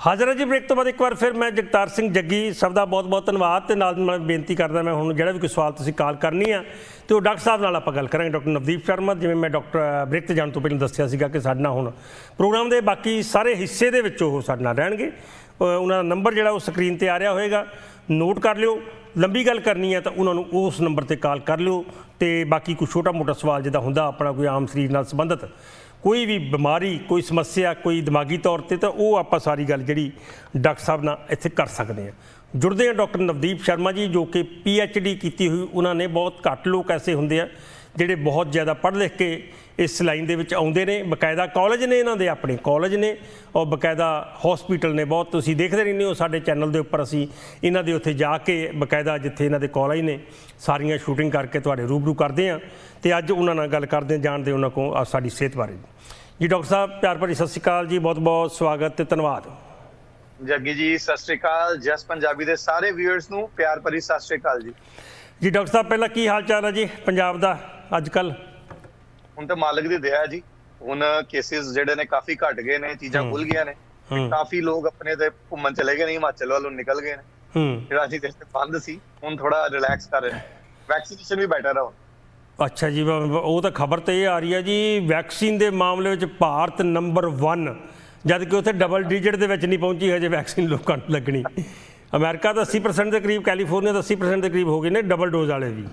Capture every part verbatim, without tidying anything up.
हाज़र है जी ब्रेक तो बाद एक बार फिर मैं जगतार सिंह जग्गी सब का बहुत बहुत धन्यवाद तो नाल मैं बेनती करदा मैं हुण जिहड़ा भी कोई सवाल तुसीं कॉल करनी है तो डॉक्टर साहब नाल आपां गल करांगे डॉक्टर नवदीप शर्मा जिवें मैं डॉक्टर ब्रेक ते जाण तो पहले दस्सिया सीगा कि साडे नाल हुण प्रोग्राम दे बाकी सारे हिस्से दे विच ओह साडे नाल रहणगे उन्हां दा नंबर जिहड़ा ओह स्क्रीन ते आ रहा होएगा नोट कर लिओ लंबी गल करनी है तो उन्होंने उस नंबर पर कॉल कर लिओ तो बाकी कोई छोटा मोटा सवाल जिदा होंदा अपना कोई आम शरीर नाल संबंधित कोई भी बीमारी कोई समस्या कोई दिमागी तौर पर तो वो आप सारी गल जी डॉक्टर साहब नाल इत्थे कर सकते हैं। जुड़ते हैं डॉक्टर नवदीप शर्मा जी जो कि पी एच डी की हुई उन्होंने बहुत घट लोग ऐसे होंगे हैं जिहड़े बहुत ज़्यादा पढ़ लिख के इस लाइन दे विच आउंदे ने बकायदा कॉलेज ने इन्हां दे अपने कॉलेज ने और बकायदा हॉस्पिटल ने बहुत तुसीं देखते रहंदे हो साडे चैनल के उपर असीं इन्हां दे उत्थे जाके बकायदा जिथे इन्हां दे कॉलेज ने सारियां शूटिंग करके तुहाडे रूबरू करते हैं तो अज उन्हां नाल गल करदे जानदे उन्हां कोल साडी सेहत बारे जी। डॉक्टर साहब प्यार भरी सत श्री अकाल जी बहुत बहुत स्वागत ते धन्यवाद। जग्गी जी सत श्री अकाल जस पंजाबी दे सारे व्यूअर्स नूं प्यार भरी सत श्री अकाल जी। जी डॉक्टर साहब पहला की हाल चाल है जी पंजाब दा अजकल? ਹੁਣ ਤਾਂ ਮਾਲਕ ਦੀ ਦਇਆ ਜੀ ਹੁਣ ਕੇਸਿਸ ਜਿਹੜੇ ਨੇ ਕਾਫੀ ਘਟ ਗਏ ਨੇ ਚੀਜ਼ਾਂ ਖੁੱਲ ਗਈਆਂ ਨੇ ਕਾਫੀ ਲੋਕ ਆਪਣੇ ਤੇ ਘੁੰਮਣ ਚਲੇ ਗਏ ਨੇ ਹਿਮਾਚਲ ਵੱਲੋਂ ਨਿਕਲ ਗਏ ਨੇ ਜਿਹੜਾ ਅਸੀਂ ਦੇਸ਼ ਤੇ ਬੰਦ ਸੀ ਹੁਣ ਥੋੜਾ ਰਿਲੈਕਸ ਕਰ ਰਹੇ ਨੇ ਵੈਕਸੀਨੇਸ਼ਨ ਵੀ ਬੈਟਰ ਆ। अच्छा जी वो तो खबर तो ये आ रही है जी वैक्सीन के मामले में भारत नंबर वन जबकि उत्थे डबल डिजिट के नहीं पहुंची हजे वैक्सीन लोगों को लगनी। अमेरिका तो अस्सी परसेंट के करीब कैलीफोर्निया तो अस्सी परसेंट के करीब हो गए ने डबल डोज वाले भी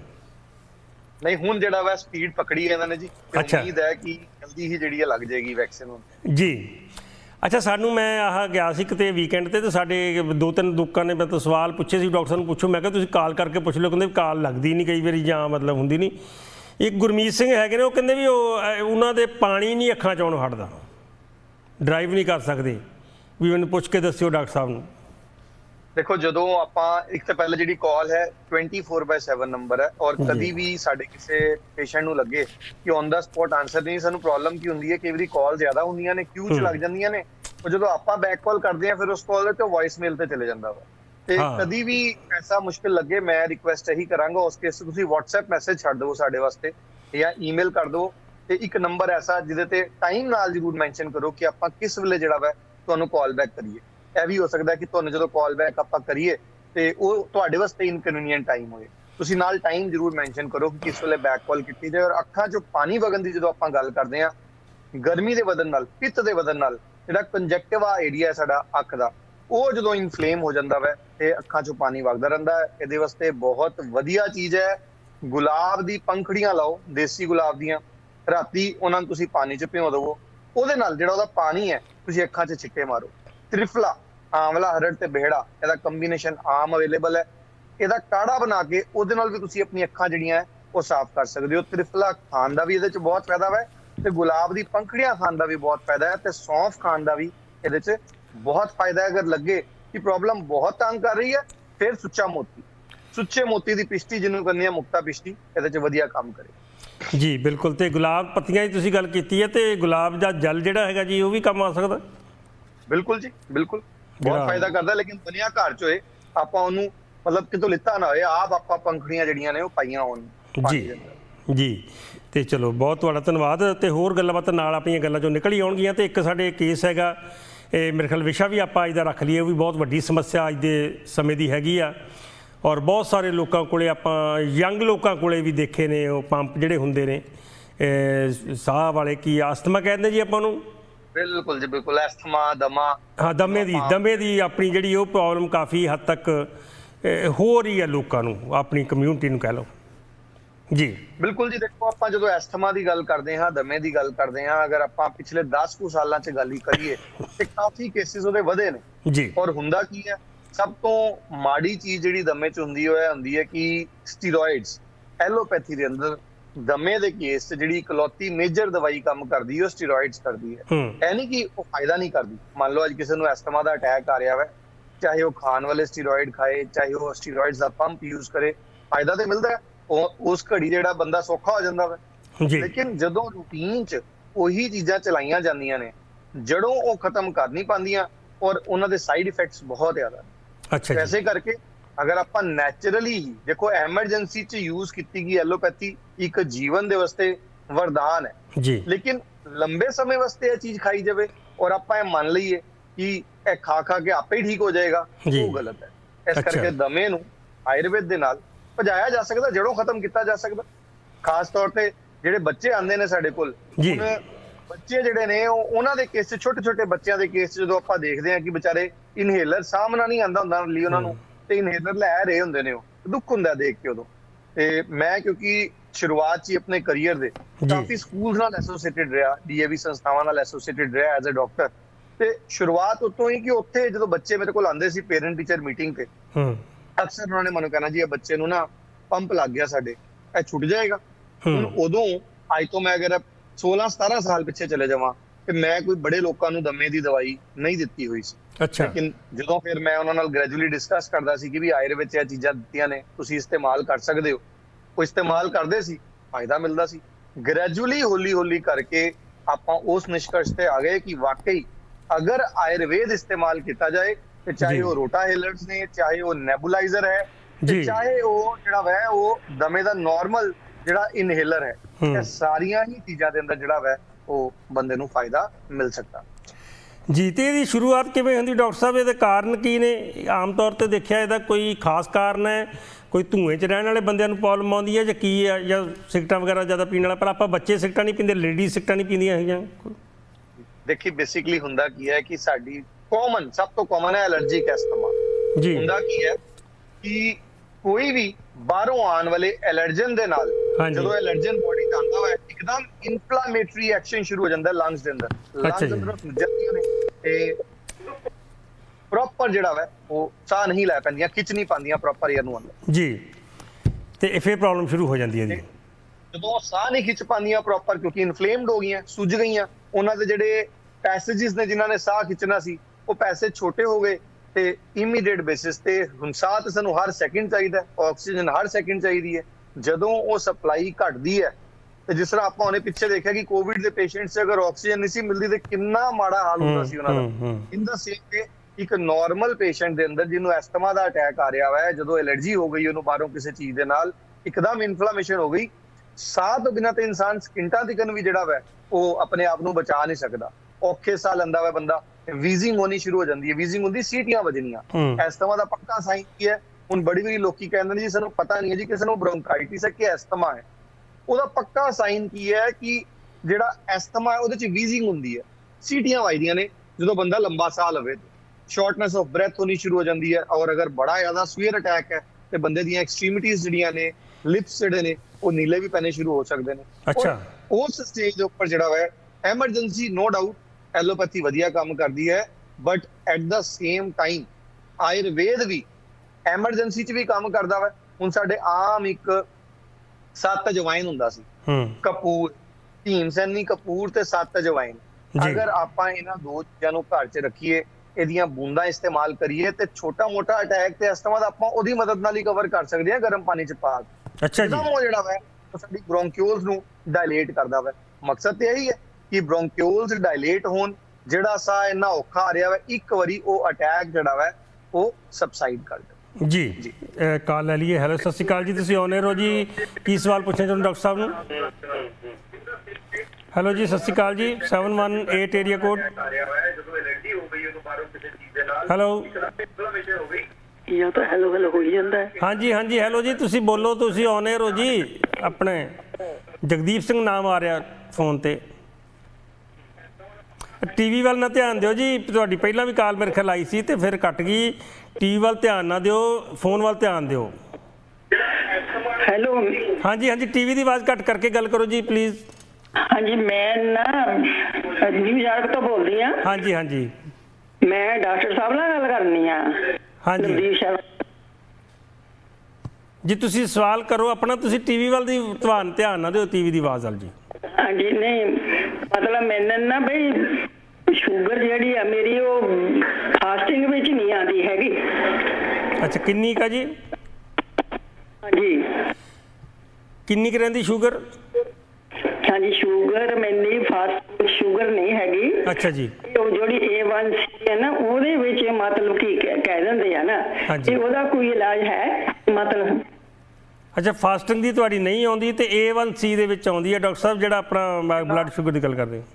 नहीं हुण जिहड़ा वा स्पीड पकड़ी है इन्होंने जी अच्छा उम्मीद है कि जल्दी ही जिहड़ी लग जाएगी वैक्सीन जी। अच्छा सानू मैं आह गया सी किते वीकेंड ते तो साडे दो तीन लोगों ने मतलब सवाल पूछे सी डॉक्टर साहब पूछो मैं कहा तुसीं कॉल करके पुछ लो कहंदे कॉल लगदी नहीं कई बारी जां मतलब हुंदी नहीं। एक गुरमीत सिंह है ने वो कहंदे भी उन्हां दे पानी नहीं अखां चों हटदा ड्राइव नहीं कर सकते भी मैनूं पुछ के दस्सिओ डॉक्टर साहब नूं। देखो जदों आपां एक तो पहले जिहड़ी कॉल है twenty four by seven number है और कभी भी साडे किसी पेशेंट नूं लगे कि ऑन द स्पॉट आंसर नहीं सानूं प्रॉब्लम की हुंदी है कई बारी कॉल ज्यादा हुंदियां ने क्यू च लग जांदियां ने और जदों आपां बैक कॉल करदे हैं फिर उस कॉल ते वॉइस मेल ते चले जांदा वा ते कभी भी ऐसा मुश्किल लगे मैं रिक्वेस्ट यही करांगा उस केस तुसीं व्हाट्सएप मैसेज छड्ड दो साडे वास्ते या ईमेल कर दो ते एक नंबर ऐसा जिहदे ते टाइम नाल जरूर मैंशन करो कि आपां किस वेले जिहड़ा वा तुहानूं कॉल बैक करिए। यह भी हो सकता है कि तुहानूं जदों कॉल बैक आपां करिए ते ओह तुहाडे वास्ते इनकन्वीनियंट टाइम होए तुसीं नाल टाइम जरूर मैंशन करो कि किस वेले बैक कॉल कीती जाए। और अखां चों पानी वगन दी जदों आपां गल करदे हां गर्मी दे वधन नाल पित्त दे वधन नाल जिहड़ा कंजक्टिवा एरिया है साडा अख दा ਉਹ ਜਦੋਂ ਇਨਫਲੇਮ ਹੋ ਜਾਂਦਾ ਵੈ ਤੇ ਅੱਖਾਂ ਚੋਂ ਪਾਣੀ ਵਗਦਾ ਰਹਿੰਦਾ ਹੈ। ਇਹਦੇ ਵਾਸਤੇ ਬਹੁਤ ਵਧੀਆ ਚੀਜ਼ ਹੈ ਗੁਲਾਬ ਦੀ ਪੰਖੜੀਆਂ ਲਾਓ ਦੇਸੀ ਗੁਲਾਬ ਦੀਆਂ ਰਾਤੀ ਉਹਨਾਂ ਨੂੰ ਤੁਸੀਂ ਪਾਣੀ 'ਚ ਭਿਓ ਦਿਓ ਉਹਦੇ ਨਾਲ ਜਿਹੜਾ ਉਹਦਾ ਪਾਣੀ ਹੈ ਤੁਸੀਂ ਅੱਖਾਂ 'ਚ ਛਿੱਕੇ ਮਾਰੋ। ਤ੍ਰਿਫਲਾ ਆਂਵਲਾ ਹਰੜ ਤੇ ਬਿਹੜਾ ਇਹਦਾ ਕੰਬੀਨੇਸ਼ਨ ਆਮ ਅਵੇਲੇਬਲ ਹੈ ਇਹਦਾ ਕਾੜਾ ਬਣਾ ਕੇ ਉਹਦੇ ਨਾਲ ਵੀ ਤੁਸੀਂ ਆਪਣੀ ਅੱਖਾਂ ਜਿਹੜੀਆਂ ਉਹ ਸਾਫ਼ ਕਰ ਸਕਦੇ ਹੋ। ਤ੍ਰਿਫਲਾ ਖਾਣ ਦਾ ਵੀ ਇਹਦੇ 'ਚ ਬਹੁਤ ਫਾਇਦਾ ਵੈ ਤੇ ਗੁਲਾਬ ਦੀ ਪੰਖੜੀਆਂ ਖਾਣ ਦਾ ਵੀ ਬਹੁਤ ਫਾਇਦਾ ਹੈ ਤੇ ਸੌਂਫ ਖਾਣ ਦਾ ਵੀ ਇਹਦੇ 'ਚ बहुत फायदा है। अगर लगे कि प्रॉब्लम बहुत तंग कर रही है फिर सुच्चा मोती सुच्चे मोती की पिश्ती जिन्होंने करनी है मुक्ता पिश्ती ये वधिया काम करे जी बिल्कुल। तो गुलाब पत्तियां की तुसीं गल कीती है तो गुलाब का जल जिहड़ा हैगा जी वो भी काम आ सकता? बिल्कुल जी बिल्कुल बहुत फायदा करता लेकिन बनिया घर च होए आपां ओनू मतलब कितों लिता ना होए आप आपां पंखड़ियां जिहड़ियां ने वो पाईयां होण जी जी। तो चलो बहुत तुहाडा धन्नवाद तो होर गल्लां नाल अपणियां गल्लां चों निकल ही आउणगीआं। तो एक साडे केस हैगा ਇਹ ਮੇਰੇ ਖਿਆਲ ਵਿਸ਼ਾ ਵੀ ਆਪਾਂ ਅੱਜ ਦਾ ਰੱਖ ਲਈਏ ਉਹ ਵੀ ਬਹੁਤ ਵੱਡੀ ਸਮੱਸਿਆ ਅੱਜ ਦੇ ਸਮੇਂ ਦੀ ਹੈਗੀ ਆ ਔਰ ਬਹੁਤ ਸਾਰੇ ਲੋਕਾਂ ਕੋਲੇ ਆਪਾਂ ਯੰਗ ਲੋਕਾਂ ਕੋਲੇ ਵੀ ਦੇਖੇ ਨੇ ਉਹ ਪੰਪ ਜਿਹੜੇ ਹੁੰਦੇ ਨੇ ਸਾਹ ਵਾਲੇ ਕੀ ਅਸਥਮਾ ਕਹਿੰਦੇ ਜੀ ਆਪਾਂ ਨੂੰ ਬਿਲਕੁਲ ਜੀ ਬਿਲਕੁਲ ਅਸਥਮਾ ਦਮਾ ਹਾਂ ਦਮੇ ਦੀ ਦਮੇ ਦੀ ਆਪਣੀ ਜਿਹੜੀ ਉਹ ਪ੍ਰੋਬਲਮ ਕਾਫੀ ਹੱਦ ਤੱਕ ਹੋ ਰਹੀ ਹੈ ਲੋਕਾਂ ਨੂੰ ਆਪਣੀ ਕਮਿਊਨਿਟੀ ਨੂੰ ਕਹਿ ਲਓ जी बिल्कुल जी। देखो आप जो एस्थमा की गल करते हैं दमे की गल करते हैं अगर आप पिछले दस कुछ सालों च गल करिए तो काफ़ी केसिस वो वधे ने जी। और हुंदा की है सब तो माड़ी चीज़ जी दमे च हुंदी हुंदी है कि स्टीरॉइड्स एलोपैथी के अंदर दमे के केस च जी इकलौती मेजर दवाई काम करती है स्टीरॉइड्स करती है है नहीं कि वो फायदा नहीं करती। मान लो अज किसी को एस्थमा का अटैक आ रहा है चाहे वो खाने वाले स्टीरॉइड खाए चाहे वो स्टीरॉइड्स का पंप यूज करे फायदा तो मिलता है उस घड़ी जिहड़ा बंदा सौखा हो जाता है लेकिन जदों रूटीन च उही चीज़ां चलाइयां जांदियां ने जड़ों वो खत्म कर नहीं पांदियां और उन्हां दे साइड इफेक्ट्स बहुत ज़्यादा। अच्छा वैसे करके अगर आप नैचुरली ही देखो एमरजेंसी च यूज की गई एलोपैथी एक जीवन दे वास्ते वरदान है जी। लेकिन लंबे समय वास्ते यह चीज़ खाई जाए और आप मान लीए कि ਇਹ ਖਾ ਖਾ ਕੇ ਆਪੇ ਹੀ ਠੀਕ ਹੋ ਜਾਏਗਾ, ਉਹ ਗਲਤ ਹੈ। ਇਸ ਕਰਕੇ ਦਮੇ ਨੂੰ ਆਯੁਰਵੇਦ ਦੇ ਨਾਲ ਭਜਾਇਆ ਜਾ ਸਕਦਾ, ਜੜੋਂ ਖਤਮ ਕੀਤਾ ਜਾ ਸਕਦਾ। ਖਾਸ ਤੌਰ ਤੇ ਜਿਹੜੇ ਬੱਚੇ ਆਉਂਦੇ ਨੇ ਸਾਡੇ ਕੋਲ, ਹੁਣ ਬੱਚੇ ਜਿਹੜੇ ਨੇ ਉਹਨਾਂ ਦੇ ਕੇਸ 'ਚ, ਛੋਟੇ ਛੋਟੇ ਬੱਚਿਆਂ ਦੇ ਕੇਸ 'ਚ ਜਦੋਂ ਆਪਾਂ ਦੇਖਦੇ ਹਾਂ ਕਿ ਵਿਚਾਰੇ ਇਨਹੇਲਰ ਸਾਹਮਣਾ ਨਹੀਂ ਆਉਂਦਾ ਹੁੰਦਾ ਲਈ ਉਹਨਾਂ ਨੂੰ, ਤੇ ਇਨਹੇਲਰ ਲੈ ਰਹੇ ਹੁੰਦੇ ਨੇ, ਉਹ ਦੁੱਖ ਹੁੰਦਾ ਦੇਖ ਕੇ ਉਦੋਂ। ਤੇ ਮੈਂ ਕਿਉਂਕਿ ਸ਼ੁਰੂਆਤ 'ਚ ਹੀ ਆਪਣੇ ਕਰੀਅਰ ਦੇ ਕਾਫੀ ਸਕੂਲਸ ਨਾਲ ਐਸੋਸੀਏਟਿਡ ਰਿਹਾ, ਡੀਏਵੀ ਸੰਸਥਾਵਾਂ ਨਾਲ ਐਸੋਸੀਏਟਿਡ ਰਿਹਾ ਐਜ਼ ਅ ਡਾਕਟਰ। ਤੇ ਸ਼ੁਰੂਆਤ ਉਤੋਂ ਹੀ ਕਿ ਉੱਥੇ ਜਦੋਂ ਬੱਚੇ ਮੇਰੇ ਕੋਲ ਆਉਂਦੇ ਸੀ ਪੇਰੈਂਟ ਟੀਚਰ ਮੀਟਿੰਗ ਤੇ, ਅਕਸਰ ਉਹਨਾਂ ਨੇ ਮੈਨੂੰ ਕਹਿਣਾ ਜੀ ਇਹ ਬੱਚੇ ਨੂੰ ਨਾ ਪੰਪ ਲੱਗ ਗਿਆ ਸਾਡੇ, ਇਹ ਛੁੱਟ ਜਾਏਗਾ। ਹੁਣ ਉਦੋਂ ਅੱਜ ਤੋਂ ਮੈਂ ਅਗਰ ਸੋਲਾਂ ਸਤਾਰਾਂ ਸਾਲ ਪਿੱਛੇ ਚਲੇ ਜਾਵਾਂ ਤੇ ਮੈਂ ਕੋਈ ਬੜੇ ਲੋਕਾਂ ਨੂੰ ਦਮੇ ਦੀ ਦਵਾਈ ਨਹੀਂ ਦਿੱਤੀ ਹੋਈ ਸੀ। ਅੱਛਾ। ਲੇਕਿਨ ਜਦੋਂ ਫਿਰ ਮੈਂ ਉਹਨਾਂ ਨਾਲ ਗ੍ਰੈਜੂਅਲੀ ਡਿਸਕਸ ਕਰਦਾ ਸੀ ਕਿ ਵੀ ਆਯੁਰਵੇਦ 'ਚ ਇਹ ਚੀਜ਼ਾਂ ਦਿੱਤੀਆਂ ਨੇ, ਤੁਸੀਂ ਇਸਤੇਮਾਲ ਕਰ ਸਕਦੇ ਹੋ, ਉਹ ਇਸਤੇਮਾਲ ਕਰਦੇ ਸੀ, ਫਾਇਦਾ ਮਿਲਦਾ ਸੀ। ਗ੍ਰੈਜੂਅਲੀ ਹੌਲੀ ਹੌਲੀ ਕਰਕੇ ਆਪਾਂ ਉਸ ਨਿਸ਼ਕਰਸ਼ ਤੇ ਆ ਗਏ ਕਿ ਵਾਕਈ ਅਗਰ ਆਯੁਰਵੇਦ ਇਸਤੇਮਾਲ ਕੀਤਾ ਜਾਏ, ਤੇ ਚਾਹੇ ਉਹ ਰੋਟਾਹੇਲਰਸ ਨੇ, ਚਾਹੇ ਉਹ ਨੈਬੂਲਾਈਜ਼ਰ ਹੈ, ਤੇ ਚਾਹੇ ਉਹ ਜਿਹੜਾ ਵੈ ਉਹ ਦਮੇ ਦਾ ਨਾਰਮਲ ਜਿਹੜਾ ਇਨਹੇਲਰ ਹੈ, ਇਹ ਸਾਰੀਆਂ ਹੀ ਚੀਜ਼ਾਂ ਦੇ ਅੰਦਰ ਜਿਹੜਾ ਵੈ ਉਹ ਬੰਦੇ ਨੂੰ ਫਾਇਦਾ ਮਿਲ ਸਕਦਾ ਜੀ। ਤੇ ਇਹਦੀ ਸ਼ੁਰੂਆਤ ਕਿਵੇਂ ਹੁੰਦੀ ਡਾਕਟਰ ਸਾਹਿਬ? ਇਹਦੇ ਕਾਰਨ ਕੀ ਨੇ? ਆਮ ਤੌਰ ਤੇ ਦੇਖਿਆ ਇਹਦਾ ਕੋਈ ਖਾਸ ਕਾਰਨ ਹੈ? ਕੋਈ ਧੂਏ 'ਚ ਰਹਿਣ ਵਾਲੇ ਬੰਦਿਆਂ ਨੂੰ ਪ੍ਰੋਬਲਮ ਆਉਂਦੀ ਹੈ ਜਾਂ ਕੀ ਹੈ, ਜਾਂ ਸਿਗਰਟਾਂ ਵਗੈਰਾ ਜ਼ਿਆਦਾ ਪੀਣ ਵਾਲਾ? ਪਰ ਆਪਾਂ ਬੱਚੇ ਸਿਗਰਟਾਂ ਨਹੀਂ ਪੀਂਦੇ, ਲੇਡੀਜ਼ ਸਿਗਰਟਾਂ ਨਹੀਂ ਪੀਂਦੀਆਂ ਹੈਗੀਆਂ। ਦੇਖੀ ਬੇਸਿਕਲੀ ਹੁੰਦਾ ਕੀ ਹੈ ਕਿ ਸਾਡੀ ਕਾਮਨ, ਸਭ ਤੋਂ ਕਾਮਨ ਹੈ ਐਲਰਜੀਕ ਐਸਥਮਾ ਜੀ। ਹੁੰਦਾ ਕੀ ਹੈ ਕਿ ਕੋਈ ਵੀ ਬਾਹਰੋਂ ਆਉਣ ਵਾਲੇ ਐਲਰਜਨ ਦੇ ਨਾਲ ਜਦੋਂ ਐਲਰਜਨ ਬੋਡੀ ਤੇ ਆਉਂਦਾ ਹੈ, ਇੱਕਦਮ ਇਨਫਲੇਮੇਟਰੀ ਐਕਸ਼ਨ ਸ਼ੁਰੂ ਹੋ ਜਾਂਦਾ ਲੰਗਸ ਦੇ ਅੰਦਰ। ਲੰਗਸ ਦੇ ਅੰਦਰ ਜਾਂਦੀਆਂ ਨੇ ਤੇ ਪ੍ਰੋਪਰ ਜਿਹੜਾ ਹੈ ਉਹ ਸਾਹ ਨਹੀਂ ਲੈ ਪੈਂਦੀਆਂ, ਖਿੱਚ ਨਹੀਂ ਪਾਉਂਦੀਆਂ ਪ੍ਰੋਪਰ ਏਅਰ ਨੂੰ ਅੰਦਰ ਜੀ, ਤੇ ਫਿਰ ਪ੍ਰੋਬਲਮ ਸ਼ੁਰੂ ਹੋ ਜਾਂਦੀ ਹੈ ਜੀ। ਜਦੋਂ ਸਾਹ ਨਹੀਂ ਖਿੱਚ ਪਾਉਂਦੀਆਂ ਪ੍ਰੋਪਰ, ਕਿਉਂਕਿ ਇਨਫਲੇਮਡ ਹੋ ਗਈਆਂ, ਸੁੱਜ ਗਈਆਂ, ਉਹਨਾਂ ਦੇ ਜਿਹੜੇ ਪੈਸੇजेस ਨੇ ਜਿਨ੍ਹਾਂ ਨੇ ਸਾਹ ਖਿੱਚਣਾ ਸੀ, ਉਹ ਪੈਸੇਜ ਛੋਟੇ ਹੋ ਗਏ, ਤੇ ਇਮੀਡੀਏਟ ਬੇਸਿਸ ਤੇ ਹੁਣ ਸਾਹ ਤਾਂ ਸਾਨੂੰ ਹਰ ਸੈਕਿੰਡ ਚਾਹੀਦਾ, ਆਕਸੀਜਨ ਹਰ ਸੈਕਿੰਡ ਚਾਹੀਦੀ ਹੈ। ਜਦੋਂ ਉਹ ਸਪਲਾਈ ਘਟਦੀ ਹੈ, ਤੇ ਜਿਸ ਤਰ੍ਹਾਂ ਆਪਾਂ ਉਹਨੇ ਪਿੱਛੇ ਦੇਖਿਆ ਕਿ ਕੋਵਿਡ ਦੇ ਪੇਸ਼ੈਂਟਸ ਅਗਰ ਆਕਸੀਜਨ ਨਹੀਂ ਸੀ ਮਿਲਦੀ ਤੇ ਕਿੰਨਾ ਮਾੜਾ ਹਾਲ ਹੁੰਦਾ ਸੀ ਉਹਨਾਂ ਦਾ। ਇਨ ਦਾ ਸੇਮ ਵੇ ਇੱਕ ਨਾਰਮਲ ਪੇਸ਼ੈਂਟ ਦੇ ਅੰਦਰ ਜਿਹਨੂੰ ਐਸਥਮਾ ਦਾ ਅਟੈਕ ਆ ਰਿਹਾ ਹੈ, ਜਦੋਂ ਐਲਰਜੀ ਹੋ ਗਈ ਉਹਨੂੰ ਬਾਹਰੋਂ ਕਿਸੇ ਚੀਜ਼ ਦੇ ਨਾਲ, ਇੱਕਦਮ ਇਨਫਲੇਮੇਸ਼ਨ ਹੋ ਗਈ, ਸਾਹ ਤੋਂ ਬਿਨਾਂ ਤੇ ਇਨਸਾਨ ਸਕਿੰਟਾਂ ਤੱਕ ਵੀ ਜਿਹੜਾ ਵੈ ਉਹ ਆਪਣੇ ਆਪ ਨੂੰ ਬਚਾ ਨਹੀਂ ਸਕਦਾ। ਔਖੇ ਸਾਹ ਲੈਂਦਾ ਵਾ ਬੰਦਾ, ਵੀਜ਼ਿੰਗ ਹੋਣੀ ਸ਼ੁਰੂ ਹੋ ਜਾਂਦੀ ਹੈ। ਵੀਜ਼ਿੰਗ ਹੁੰਦੀ ਸੀਟੀਆਂ ਵੱਜਣੀਆਂ, ਐਸਥਮਾ ਦਾ ਪੱਕਾ ਸਾਈਨ ਕੀ ਹੈ? ਹੁਣ ਬੜੀ ਬੜੀ ਲੋਕੀ ਕਹਿੰਦੇ ਨੇ ਜੀ ਸਾਨੂੰ ਪਤਾ ਨਹੀਂ ਹੈ ਜੀ ਕਿਸੇ ਨੂੰ ਬ੍ਰੋਂਕਾਈਟਿਸ ਹੈ ਕਿ ਐਸਥਮਾ ਹੈ। ਉਹਦਾ ਪੱਕਾ ਸਾਈਨ ਕੀ ਹੈ ਕਿ ਜਿਹੜਾ ਐਸਥਮਾ ਹੈ ਉਹਦੇ ਚ ਵੀਜ਼ਿੰਗ ਹੁੰਦੀ ਹੈ, ਸੀਟੀਆਂ ਵੱਜਦੀਆਂ ਨੇ। ਜਦੋਂ ਬੰਦਾ ਲੰਬਾ ਸਾਹ ਲਵੇ, ਸ਼ਾਰਟਨੈਸ ਆਫ ਬ੍ਰੈਥ ਹੋਣੀ ਸ਼ੁਰੂ ਹੋ ਜਾਂਦੀ ਹੈ, ਔਰ ਅਗਰ ਬੜਾ ਜ਼ਿਆਦਾ ਸਵੀਅਰ ਅਟੈਕ ਹੈ ਤੇ ਬੰਦੇ ਦੀਆਂ ਐਕਸਟ੍ਰੀਮਿਟੀਜ਼ ਜਿਹੜੀਆਂ ਨੇ, ਲਿਪਸ ਜਿਹੜੇ ਨੇ ਉਹ ਨੀਲੇ ਵੀ ਪੈਣੇ ਸ਼ੁਰੂ ਹੋ ਸਕਦੇ ਨੇ। ਅੱਛਾ। ਉਸ ਸਟੇਜ ਦੇ ਉੱਪਰ ਜਿਹੜਾ ਹੈ ਐਮਰਜੈਂਸੀ, ਨੋ ਡਾਊਟ ਐਲੋਪੈਥੀ ਵਧੀਆ ਕੰਮ ਕਰਦੀ ਹੈ, but at the same time Ayurveda ਵੀ ਐਮਰਜੈਂਸੀ 'ਚ ਵੀ ਕੰਮ ਕਰਦਾ ਵਾ। ਹੁਣ ਸਾਡੇ ਆਮ ਇੱਕ ਸੱਤ ਅਜਵਾਇਨ ਹੁੰਦਾ ਸੀ, ਕਪੂਰ, ਭੀਮਸੈਨੀ ਕਪੂਰ ਤੇ ਸੱਤ ਅਜਵਾਇਨ। ਅਗਰ ਆਪਾਂ ਇਹਨਾਂ ਦੋ ਚੀਜ਼ਾਂ ਨੂੰ ਘਰ 'ਚ ਰੱਖੀਏ, ਇਹਦੀਆਂ ਬੂੰਦਾਂ ਇਸਤੇਮਾਲ ਕਰੀਏ, ਤੇ ਛੋਟਾ ਮੋਟਾ ਅਟੈਕ ਤੇ ਅਸਥਮਾ ਦਾ ਆਪਾਂ ਉਹਦੀ ਮਦਦ ਨਾਲ ਹੀ ਕਵਰ ਕਰ ਸਕਦੇ ਹਾਂ, ਗਰਮ ਪਾਣੀ 'ਚ ਪਾ ਕੇ। ਅੱਛਾ ਜੀ। ਉਹ ਜਿਹੜਾ ਵਾ ਉਹ ਸਾਡੀ ਬ੍ਰੋਂਕਿਓਲਸ ਨੂੰ ਡਾਇਲੇਟ ਕਰਦਾ ਵਾ। ਮਕਸਦ ਤੇ ਇਹੀ ਹੈ ਕਿ ਬ੍ਰੋਂਕਿਓਲਸ ਡਾਇਲੇਟ ਹੋਣ, ਜਿਹੜਾ ਸਾਹ ਇੰਨਾ ਔਖਾ ਆ ਰਿਹਾ ਵਾ, ਇੱਕ ਵਾਰੀ ਉਹ ਅਟੈਕ ਜਿਹੜਾ ਵਾ ਉਹ ਸਬਸਾਈਡ ਕਰ ਦੇ ਜੀ। ਕਾਲ ਲੈ ਲਈਏ। ਹੈਲੋ, ਸਤਿ ਸ਼੍ਰੀ ਅਕਾਲ ਜੀ, ਤੁਸੀਂ ਆਨ 에ਅਰ ਹੋ ਜੀ, ਕੀ ਸਵਾਲ ਪੁੱਛਣਾ ਚਾਹੁੰਦੇ ਡਾਕਟਰ ਸਾਹਿਬ ਨੂੰ? ਹੈਲੋ ਜੀ, ਸਤਿ ਸ਼੍ਰੀ ਅਕਾਲ ਜੀ, seven one eight area code. Hello ਜਾਂ ਤਾਂ ਹੈਲੋ ਹੈਲੋ ਹੋਈ ਜਾਂਦਾ। ਹਾਂਜੀ ਹਾਂਜੀ, ਹੈਲੋ ਜੀ, ਤੁਸੀਂ ਬੋਲੋ, ਤੁਸੀਂ ਆਨ 에ਅਰ ਹੋ ਜੀ। ਆਪਣੇ ਜਗਦੀਪ ਸਿੰਘ ਨਾਮ ਆ ਰਿਹਾ ਫੋਨ ਤੇ। ਟੀਵੀ ਵੱਲ ਨਾ ਧਿਆਨ ਦਿਓ ਜੀ, ਤੁਹਾਡੀ ਪਹਿਲਾਂ ਵੀ ਕਾਲ ਮੇਰੇ ਖਿਆਲ ਆਈ ਸੀ ਤੇ ਫਿਰ ਕੱਟ ਗਈ। ਟੀਵੀ ਵੱਲ ਧਿਆਨ ਨਾ ਦਿਓ, ਫੋਨ ਵੱਲ ਧਿਆਨ ਦਿਓ। ਹੈਲੋ। ਹਾਂਜੀ ਹਾਂਜੀ, ਟੀਵੀ ਦੀ ਆਵਾਜ਼ ਘੱਟ ਕਰਕੇ ਗੱਲ ਕਰੋ ਜੀ ਪਲੀਜ਼। ਹਾਂਜੀ, ਮੈਂ ਨਾ ਨਿਊਯਾਰਕ ਤੋਂ ਬੋਲਦੀ ਹਾਂ। ਹਾਂਜੀ ਹਾਂਜੀ, ਮੈਂ ਡਾਕਟਰ ਸਾਹਿਬ ਨਾਲ ਗੱਲ ਕਰਨੀ ਆ। ਹਾਂਜੀ ਜੀ, ਤੁਸੀਂ ਸਵਾਲ ਕਰੋ ਆਪਣਾ। ਤੁਸੀਂ ਟੀਵੀ ਵੱਲ ਦੀ ਤੁਹਾਨੂੰ ਧਿਆਨ ਨਾ ਦਿਓ, ਟੀਵੀ ਦੀ ਆਵਾਜ਼ ਵੱਲ ਜੀ। ਹਾਂਜੀ, ਨਹੀਂ ਮਤਲਬ ਮੈਨੂੰ ਨਾ ਬਈ ਸ਼ੂਗਰ ਜਿਹੜੀ ਆ ਮੇਰੀ ਉਹ ਫਾਸਟਿੰਗ ਵਿੱਚ ਨਹੀਂ ਆਉਂਦੀ ਹੈਗੀ। ਅੱਛਾ, ਕਿੰਨੀ ਕਾ ਜੀ? ਹਾਂਜੀ, ਕਿੰਨੀ ਕੁ ਰਹਿੰਦੀ ਸ਼ੂਗਰ? ਹਾਂਜੀ, ਸ਼ੂਗਰ ਮੈਨੂੰ ਫਾਸਟ ਸ਼ੂਗਰ ਨਹੀਂ ਹੈਗੀ। ਅੱਛਾ ਜੀ। ਉਹ ਜਿਹੜੀ ਏ ਵਨ ਸੀ ਹੈ ਨਾ, ਉਹਦੇ ਵਿੱਚ ਮਤਲਬ ਕੀ ਕਹਿ ਦਿੰਦੇ ਆ ਨਾ ਕਿ ਉਹਦਾ ਕੋਈ ਇਲਾਜ ਹੈ ਮਤਲਬ? ਅੱਛਾ, ਫਾਸਟਿੰਗ ਦੀ ਤੁਹਾਡੀ ਨਹੀਂ ਆਉਂਦੀ ਤੇ ਏ ਵਨ ਸੀ ਦੇ ਵਿੱਚ ਆਉਂਦੀ ਹੈ ਡਾਕਟਰ ਸਾਹਿਬ, ਜਿਹੜਾ ਆਪਣਾ ਬਲੱਡ ਸ਼ੂਗਰ ਦੀ ਗੱਲ ਕਰਦੇ ਹੋ।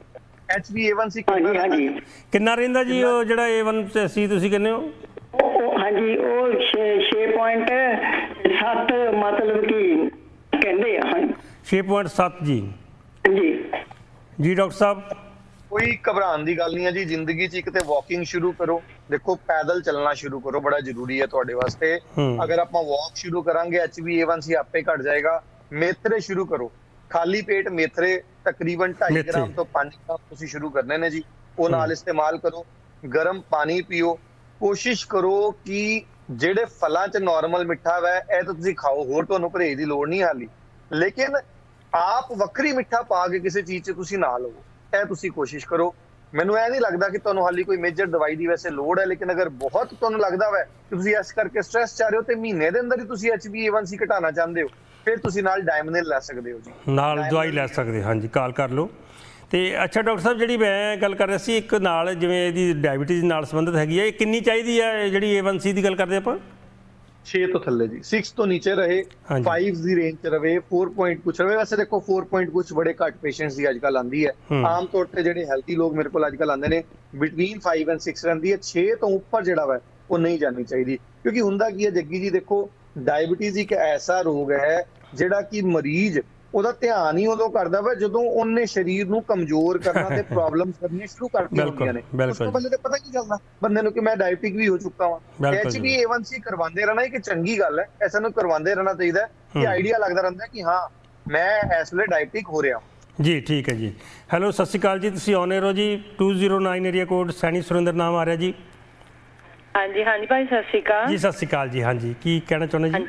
H B A one C ਹਾਂਜੀ ਹਾਂਜੀ ਕਿੰਨਾ ਰਹਿੰਦਾ ਜੀ ਉਹ ਜਿਹੜਾ ਏ ਵਨ ਸੀ ਤੁਸੀਂ ਕਹਿੰਦੇ ਹੋ? ਉਹ ਹਾਂਜੀ ਉਹ ਛੇ ਪੁਆਇੰਟ ਸੱਤ ਮਤਲਬ ਕਿ ਕਹਿੰਦੇ ਆ। ਹਾਂਜੀ ਛੇ ਪੁਆਇੰਟ ਸੱਤ ਜੀ ਜੀ ਜੀ ਡਾਕਟਰ ਸਾਹਿਬ। ਕੋਈ ਘਬਰਾਉਣ ਦੀ ਗੱਲ ਨਹੀਂ ਹੈ ਜੀ। ਜ਼ਿੰਦਗੀ 'ਚ ਇੱਕ ਤੇ ਵਾਕਿੰਗ ਸ਼ੁਰੂ ਕਰੋ। ਦੇਖੋ ਪੈਦਲ ਚੱਲਣਾ ਸ਼ੁਰੂ ਕਰੋ, ਬੜਾ ਜ਼ਰੂਰੀ ਹੈ ਤੁਹਾਡੇ ਵਾਸਤੇ। ਅਗਰ ਆਪਾਂ ਵਾਕ ਸ਼ੁਰੂ ਕਰਾਂਗੇ H B A one C ਆਪੇ ਘਟ ਜਾਏਗਾ। ਮੇਥਰੇ ਸ਼ੁਰੂ ਕਰੋ, ਖਾਲੀ ਪੇਟ ਮੇਥਰੇ ਤਕਰੀਬਨ ਢਾਈ ਗ੍ਰਾਮ ਤੋਂ ਪੰਜ ਗ੍ਰਾਮ ਤੁਸੀਂ ਸ਼ੁਰੂ ਕਰਨੇ ਨੇ ਜੀ। ਉਹ ਨਾਲ ਇਸਤੇਮਾਲ ਕਰੋ। ਗਰਮ ਪਾਣੀ ਪੀਓ। ਕੋਸ਼ਿਸ਼ ਕਰੋ ਕਿ ਜਿਹੜੇ ਫਲਾਂ 'ਚ ਨਾਰਮਲ ਮਿੱਠਾ ਵੈ ਇਹ ਤਾਂ ਤੁਸੀਂ ਖਾਓ, ਹੋਰ ਤੁਹਾਨੂੰ ਪਰਹੇਜ਼ ਦੀ ਲੋੜ ਨਹੀਂ ਹਾਲੀ। ਲੇਕਿਨ ਆਪ ਵੱਖਰੀ ਮਿੱਠਾ ਪਾ ਕੇ ਕਿਸੇ ਚੀਜ਼ 'ਚ ਤੁਸੀਂ ਨਾ ਲਵੋ, ਇਹ ਤੁਸੀਂ ਕੋਸ਼ਿਸ਼ ਕਰੋ। ਮੈਨੂੰ ਇਹ ਨਹੀਂ ਲੱਗਦਾ ਕਿ ਤੁਹਾਨੂੰ ਹਾਲੀ ਕੋਈ ਮੇਜਰ ਦਵਾਈ ਦੀ ਵੈਸੇ ਲੋੜ ਹੈ, ਲੇਕਿਨ ਅਗਰ ਬਹੁਤ ਤੁਹਾਨੂੰ ਲੱਗਦਾ ਵੈ ਕਿ ਤੁਸੀਂ ਇਸ ਕਰਕੇ ਸਟ੍ਰੈਸ ਚ ਆ ਰਹੇ ਹੋ ਤੇ ਮਹੀਨੇ ਦੇ ਅੰਦਰ ਹੀ ਤੁਸੀਂ H B A one C ਘਟਾਉਣਾ ਚਾਹੁੰਦੇ ਹੋ, ਫਿਰ ਤੁਸੀਂ ਨਾਲ ਡਾਇਮਨਿਲ ਲੈ ਸਕਦੇ ਹੋ ਜੀ, ਨਾਲ ਦਵਾਈ ਲੈ ਸਕਦੇ। ਹਾਂਜੀ ਕਾਲ ਕਰ ਲਓ। ਤੇ ਅੱਛਾ ਡਾਕਟਰ ਸਾਹਿਬ, ਜਿਹੜੀ ਮੈਂ ਗੱਲ ਕਰ ਰਿਹਾ ਸੀ ਇੱਕ ਨਾਲ ਜਿਵੇਂ ਇਹਦੀ ਡਾਇਬਟੀਜ਼ ਨਾਲ ਸੰਬੰਧਿਤ ਹੈਗੀ ਹੈ, ਇਹ ਕਿੰਨੀ ਚਾਹੀਦੀ ਹੈ ਜਿਹੜੀ ਏ ਵਨ ਸੀ ਦੀ ਗੱਲ ਕਰਦੇ ਆਪਾਂ? ਛੇ ਤੋਂ ਥੱਲੇ ਜੀ, ਛੇ ਤੋਂ ਨੀਚੇ ਰਹੇ, ਪੰਜ ਦੀ ਰੇਂਜ ਚ ਰਵੇ, ਚਾਰ ਪੁਆਇੰਟ ਕੁਛ ਰਵੇ। ਵੈਸੇ ਦੇਖੋ ਚਾਰ ਪੁਆਇੰਟ ਕੁਛ ਬੜੇ ਘੱਟ ਪੇਸ਼ੈਂਟਸ ਦੀ ਅੱਜ ਕੱਲ ਆਂਦੀ ਹੈ। ਆਮ ਤੌਰ ਤੇ ਜਿਹੜੇ ਹੈਲਥੀ ਲੋਕ ਮੇਰੇ ਕੋਲ ਅੱਜ ਕੱਲ ਆਉਂਦੇ ਨੇ ਬਿਟਵੀਨ ਪੰਜ ਐਂਡ ਛੇ ਰਹਿੰਦੀ ਹੈ। ਛੇ ਤੋਂ ਉੱਪਰ ਜਿਹੜਾ ਵਾ ਉਹ ਨਹੀਂ ਜਾਣੀ ਚਾਹੀਦੀ, ਕਿਉਂਕਿ ਹੁੰਦਾ ਕੀ ਹੈ ਜੱਗੀ ਜੀ, ਦੇਖੋ ਡਾਇਬਟੀਜ਼ ਇੱਕ ਐਸਾ ਰੋਗ ਹੈ ਜਿਹੜਾ ਕਿ ਮਰੀਜ਼ ਉਹਦਾ ਧਿਆਨ ਹੀ ਉਦੋਂ ਕਰਦਾ ਵਾ ਜਦੋਂ ਉਹਨੇ ਸਰੀਰ ਨੂੰ ਕਮਜ਼ੋਰ ਕਰਨਾ ਤੇ ਪ੍ਰੋਬਲਮਸ ਕਰਨੀਆਂ ਸ਼ੁਰੂ ਕਰਤੀਆਂ ਹੁੰਦੀਆਂ ਨੇ। ਉਸ ਤੋਂ ਪਹਿਲੇ ਤਾਂ ਪਤਾ ਕੀ ਚੱਲਦਾ ਬੰਦੇ ਨੂੰ ਕਿ ਮੈਂ ਡਾਇਬਟਿਕ ਵੀ ਹੋ ਚੁੱਕਾ ਵਾਂ। H B A one C ਕਰਵਾਉਂਦੇ ਰਹਿਣਾ ਇੱਕ ਚੰਗੀ ਗੱਲ ਹੈ, ਐਸਾ ਨੂੰ ਕਰਵਾਉਂਦੇ ਰਹਿਣਾ ਚਾਹੀਦਾ ਕਿ ਆਈਡੀਆ ਲੱਗਦਾ ਰਹਿੰਦਾ ਕਿ ਹਾਂ ਮੈਂ ਇਸ ਵੇਲੇ ਡਾਇਬਟਿਕ ਹੋ ਰਿਹਾ ਜੀ। ਠੀਕ ਹੈ ਜੀ। ਹੈਲੋ ਸਤਿ ਸ਼੍ਰੀ ਅਕਾਲ ਜੀ, ਤੁਸੀਂ ਆਨ 에ਅਰ ਹੋ ਜੀ। Two zero nine area code, Saini Surinder ਨਾਮ ਆ ਰਿਹਾ ਜੀ। ਹਾਂਜੀ ਹਾਂਜੀ ਭਾਈ ਸਤਿ ਸ਼੍ਰੀ ਅਕਾਲ ਜੀ। ਸਤਿ ਸ਼੍ਰੀ ਅਕਾਲ ਜੀ। ਹਾਂਜੀ ਕੀ ਕਹਿਣਾ ਚਾਹੁੰਦੇ ਜੀ?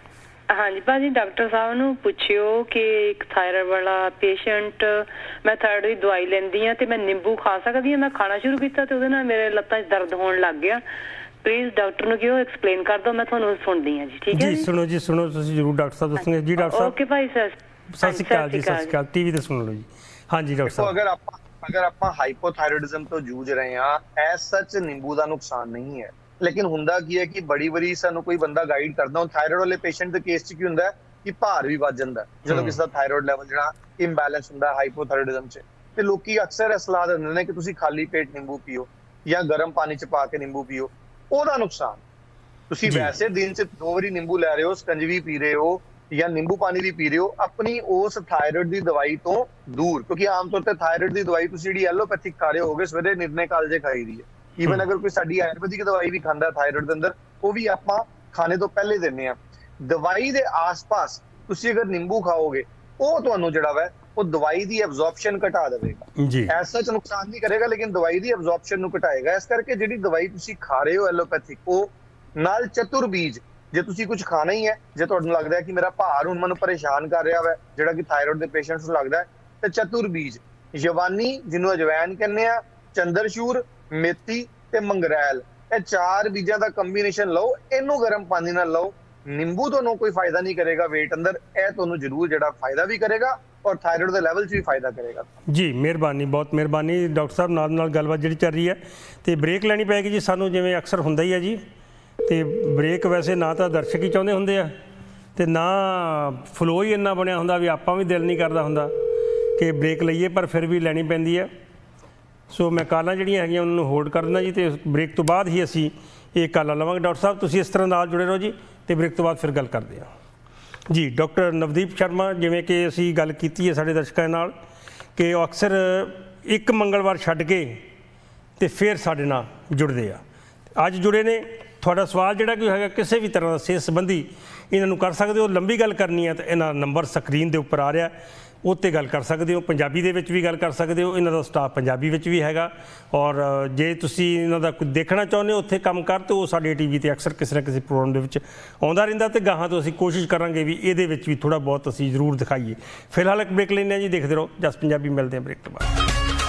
ਹਾਂਜੀ ਭਾਜੀ, ਡਾਕਟਰ ਸਾਹਿਬ ਨੂੰ ਪੁੱਛਿਓ ਕਿ ਇੱਕ ਥਾਇਰਾਇਡ ਵਾਲਾ ਪੇਸ਼ੈਂਟ, ਮੈਂ ਥਾਇਰਾਇਡ ਦੀ ਦਵਾਈ ਲੈਂਦੀ ਆ ਤੇ ਮੈਂ ਨਿੰਬੂ ਖਾ ਸਕਦੀ ਹਾਂ? ਮੈਂ ਖਾਣਾ ਸ਼ੁਰੂ ਕੀਤਾ ਤੇ ਉਹਦੇ ਨਾਲ ਮੇਰੇ ਲੱਤਾਂ 'ਚ ਦਰਦ ਹੋਣ ਲੱਗ ਗਿਆ। ਪਲੀਜ਼ ਡਾਕਟਰ ਨੂੰ ਕਿਉਂ ਐਕਸਪਲੇਨ ਕਰ ਦਿਓ, ਮੈਂ ਤੁਹਾਨੂੰ ਸੁਣਦੀ ਹਾਂ ਜੀ। ਠੀਕ ਹੈ ਜੀ? ਸੁਣੋ ਜੀ, ਸੁਣੋ ਤੁਸੀਂ ਜ਼ਰੂਰ ਡਾਕਟਰ ਸਾਹਿਬ ਦੱਸਣਗੇ ਜੀ। ਡਾਕਟਰ ਸਾਹਿਬ ਓਕੇ ਭਾਈ ਸਰ, ਸਤਿ ਸ਼੍ਰੀ ਅਕਾਲ ਜੀ। ਸਤਿ ਸ਼੍ਰੀ ਅਕਾਲ। ਟੀਵੀ ਤੇ ਸੁਣ ਲਓ ਜੀ। ਹਾਂਜੀ ਡਾਕਟਰ ਸਾਹਿਬ, ਅਗਰ ਆਪਾਂ ਅਗਰ ਆਪਾਂ ਹਾਈਪੋਥਾਇਰੋਇਡਿਜ਼ਮ ਤੋਂ ਜੂਝ ਰਹੇ ਹਾਂ, ਐਸ ਸੱਚ ਨਿੰਬੂ ਦਾ ਨੁਕਸਾਨ ਨਹੀਂ ਹੈ। ਲੇਕਿਨ ਹੁੰਦਾ ਕੀ ਹੈ ਕਿ ਬੜੀ ਵਾਰੀ ਸਾਨੂੰ ਕੋਈ ਬੰਦਾ ਗਾਈਡ ਕਰਦਾ, ਹੁਣ ਥਾਇਰਾਇਡ ਵਾਲੇ ਪੇਸ਼ੈਂਟ ਦੇ ਕੇਸ 'ਚ ਕੀ ਹੁੰਦਾ ਕਿ ਭਾਰ ਵੀ ਵੱਧ ਜਾਂਦਾ ਜਦੋਂ ਕਿਸੇ ਦਾ ਥਾਇਰਾਇਡ ਲੈਵਲ ਜਿਹੜਾ ਇੰਬੈਲੈਂਸ ਹੁੰਦਾ ਹਾਈਪੋਥਾਇਰੋਇਡਿਜ਼ਮ 'ਚ। ਤੇ ਲੋਕੀ ਅਕਸਰ ਇਹ ਸਲਾਹ ਦਿੰਦੇ ਨੇ ਕਿ ਤੁਸੀਂ ਖਾਲੀ ਪੇਟ ਨਿੰਬੂ ਪੀਓ ਜਾਂ ਗਰਮ ਪਾਣੀ 'ਚ ਪਾ ਕੇ ਨਿੰਬੂ ਪੀਓ। ਉਹਦਾ ਨੁਕਸਾਨ, ਤੁਸੀਂ ਵੈਸੇ ਦਿਨ 'ਚ ਦੋ ਵਾਰੀ ਨਿੰਬੂ ਲੈ ਰਹੇ ਹੋ, ਸਕੰਜਵੀ ਪੀ ਰਹੇ ਹੋ ਜਾਂ ਨਿੰਬੂ ਪਾਣੀ ਵੀ ਪੀ ਰਹੇ ਹੋ, ਆਪਣੀ ਉਸ ਥਾਇਰਾਇਡ ਦੀ ਦਵਾਈ ਤੋਂ ਦੂਰ, ਕਿਉਂਕਿ ਆਮ ਤੌਰ ਤੇ ਥਾਇਰਾਇਡ ਦੀ ਦਵਾਈ ਤੁਸੀਂ ਜਿਹੜੀ ਐਲੋਪੈਥਿਕ ਖਾ ਰਹੇ ਹੋਗੇ ਸਵੇਰੇ ਨਿਰਣੇ ਕਾਲਜੇ ਖਾਈ ਦੀ ਹੈ। ਈਵਨ ਅਗਰ ਕੋਈ ਸਾਡੀ ਆਯੁਰਵੈਦਿਕ ਦਵਾਈ ਵੀ ਖਾਂਦਾ ਥਾਇਰਾਇਡ ਦੇ ਅੰਦਰ, ਉਹ ਵੀ ਆਪਾਂ ਖਾਣੇ ਤੋਂ ਪਹਿਲੇ ਦਿੰਦੇ ਆ। ਦਵਾਈ ਦੇ ਆਸ-ਪਾਸ ਤੁਸੀਂ ਅਗਰ ਨਿੰਬੂ ਖਾਓਗੇ, ਉਹ ਤੁਹਾਨੂੰ ਜਿਹੜਾ ਵਾ ਉਹ ਦਵਾਈ ਦੀ ਐਬਜ਼ੌਰਪਸ਼ਨ ਘਟਾ ਦੇਵੇਗਾ ਜੀ। ਐਸਾ ਚ ਨੁਕਸਾਨ ਨਹੀਂ ਕਰੇਗਾ, ਲੇਕਿਨ ਦਵਾਈ ਦੀ ਐਬਜ਼ੌਰਪਸ਼ਨ ਨੂੰ ਘਟਾਏਗਾ। ਇਸ ਕਰਕੇ ਜਿਹੜੀ ਦਵਾਈ ਤੁਸੀਂ ਖਾ ਰਹੇ ਹੋ ਐਲੋਪੈਥਿਕ, ਉਹ ਨਾਲ ਚਤੁਰ ਬੀਜ, ਜੇ ਤੁਸੀਂ ਕੁਝ ਖਾਣਾ ਹੀ ਹੈ, ਜੇ ਤੁਹਾਨੂੰ ਲੱਗਦਾ ਹੈ ਕਿ ਮੇਰਾ ਭਾਰ ਹੁਣ ਮੈਨੂੰ ਪਰੇਸ਼ਾਨ ਕਰ ਰਿਹਾ ਵਾ, ਜਿਹੜਾ ਕਿ ਥਾਇਰਾਇਡ ਦੇ ਪੇਸ਼ੈਂਟਸ ਨੂੰ ਲੱਗਦਾ ਹੈ, ਤੇ ਚਤੁਰ ਬੀਜ, ਜਵਾਨੀ ਜਿਹਨੂੰ ਅਜਵੈਨ ਕਹਿੰਦੇ ਆ, ਚੰਦਰਸ਼ੂਰ, ਮੇਥੀ ਤੇ ਮੰਗਰੈਲ, ਇਹ ਚਾਰ ਬੀਜਾਂ ਦਾ ਕੰਬੀਨੇਸ਼ਨ ਲਓ, ਇਹਨੂੰ ਗਰਮ ਪਾਣੀ ਨਾਲ ਲਓ। ਨਿੰਬੂ ਤੁਹਾਨੂੰ ਕੋਈ ਫਾਇਦਾ ਨਹੀਂ ਕਰੇਗਾ ਵੇਟ ਅੰਦਰ, ਇਹ ਤੁਹਾਨੂੰ ਜ਼ਰੂਰ ਜਿਹੜਾ ਫਾਇਦਾ ਵੀ ਕਰੇਗਾ ਔਰ ਥਾਇਰਾਇਡ ਦੇ ਲੈਵਲ 'ਚ ਵੀ ਫਾਇਦਾ ਕਰੇਗਾ ਜੀ। ਮਿਹਰਬਾਨੀ, ਬਹੁਤ ਮਿਹਰਬਾਨੀ ਡਾਕਟਰ ਸਾਹਿਬ। ਨਾਲ ਨਾਲ ਗੱਲਬਾਤ ਜਿਹੜੀ ਚੱਲ ਰਹੀ ਹੈ ਤੇ ਬ੍ਰੇਕ ਲੈਣੀ ਪੈਗੀ ਜੀ ਸਾਨੂੰ, ਜਿਵੇਂ ਅਕਸਰ ਹੁੰਦਾ ਹੀ ਹੈ ਜੀ। ਤੇ ਬ੍ਰੇਕ ਵੈਸੇ ਨਾ ਤਾਂ ਦਰਸ਼ਕ ਹੀ ਚਾਹੁੰਦੇ ਹੁੰਦੇ ਆ ਤੇ ਨਾ ਫਲੋ ਹੀ ਇੰਨਾ ਬਣਿਆ ਹੁੰਦਾ ਵੀ ਆਪਾਂ ਵੀ ਦਿਲ ਨਹੀਂ ਕਰਦਾ ਹੁੰਦਾ ਕਿ ਬ੍ਰੇਕ ਲਈਏ, ਪਰ ਫਿਰ ਵੀ ਲੈਣੀ ਪੈਂਦੀ ਹੈ। ਸੋ ਮੈਂ ਕਾਲਾਂ ਜਿਹੜੀਆਂ ਹੈਗੀਆਂ ਉਹਨਾਂ ਨੂੰ ਹੋਲਡ ਕਰ ਦਿੰਦਾ ਜੀ, ਤੇ ਬ੍ਰੇਕ ਤੋਂ ਬਾਅਦ ਹੀ ਅਸੀਂ ਇਹ ਕਾਲਾਂ ਲਵਾਂਗੇ। ਡਾਕਟਰ ਸਾਹਿਬ ਤੁਸੀਂ ਇਸ ਤਰ੍ਹਾਂ ਨਾਲ ਜੁੜੇ ਰਹੋ ਜੀ, ਤੇ ਬ੍ਰੇਕ ਤੋਂ ਬਾਅਦ ਫਿਰ ਗੱਲ ਕਰਦੇ ਹਾਂ ਜੀ। ਡਾਕਟਰ ਨਵਦੀਪ ਸ਼ਰਮਾ, ਜਿਵੇਂ ਕਿ ਅਸੀਂ ਗੱਲ ਕੀਤੀ ਹੈ ਸਾਡੇ ਦਰਸ਼ਕਾਂ ਨਾਲ ਕਿ ਉਹ ਅਕਸਰ ਇੱਕ ਮੰਗਲਵਾਰ ਛੱਡ ਕੇ ਤੇ ਫਿਰ ਸਾਡੇ ਨਾਲ ਜੁੜਦੇ ਆ। ਅੱਜ ਜੁੜੇ ਨੇ। ਤੁਹਾਡਾ ਸਵਾਲ ਜਿਹੜਾ ਕੋਈ ਹੈਗਾ ਕਿਸੇ ਵੀ ਤਰ੍ਹਾਂ ਦਾ ਸਿਹਤ ਸੰਬੰਧੀ, ਇਹਨਾਂ ਨੂੰ ਕਰ ਸਕਦੇ ਹੋ। ਲੰਬੀ ਗੱਲ ਕਰਨੀ ਹੈ ਤਾਂ ਇਹਨਾਂ ਦਾ ਨੰਬਰ ਸਕਰੀਨ ਦੇ ਉੱਪਰ ਆ ਰਿਹਾ, ਉਹ 'ਤੇ ਗੱਲ ਕਰ ਸਕਦੇ ਹੋ। ਪੰਜਾਬੀ ਦੇ ਵਿੱਚ ਵੀ ਗੱਲ ਕਰ ਸਕਦੇ ਹੋ, ਇਹਨਾਂ ਦਾ ਸਟਾਫ ਪੰਜਾਬੀ ਵਿੱਚ ਵੀ ਹੈਗਾ। ਔਰ ਜੇ ਤੁਸੀਂ ਇਹਨਾਂ ਦਾ ਕੁਝ ਦੇਖਣਾ ਚਾਹੁੰਦੇ ਹੋ ਉੱਥੇ ਕੰਮ ਕਰ, ਤਾਂ ਉਹ ਸਾਡੇ ਟੀ ਵੀ 'ਤੇ ਅਕਸਰ ਕਿਸੇ ਨਾ ਕਿਸੇ ਪ੍ਰੋਗਰਾਮ ਦੇ ਵਿੱਚ ਆਉਂਦਾ ਰਹਿੰਦਾ, ਤੇ ਗਾਹਾਂ ਤੋਂ ਅਸੀਂ ਕੋਸ਼ਿਸ਼ ਕਰਾਂਗੇ ਵੀ ਇਹਦੇ ਵਿੱਚ ਵੀ ਥੋੜ੍ਹਾ ਬਹੁਤ ਅਸੀਂ ਜ਼ਰੂਰ ਦਿਖਾਈਏ। ਫਿਲਹਾਲ ਇੱਕ ਬ੍ਰੇਕ ਲੈਂਦੇ ਹਾਂ ਜੀ, ਦੇਖਦੇ ਰਹੋ ਜਸ ਪੰਜਾਬੀ। ਮਿਲਦੇ ਹਾਂ ਬ੍ਰੇਕ ਤੋਂ ਬਾਅਦ।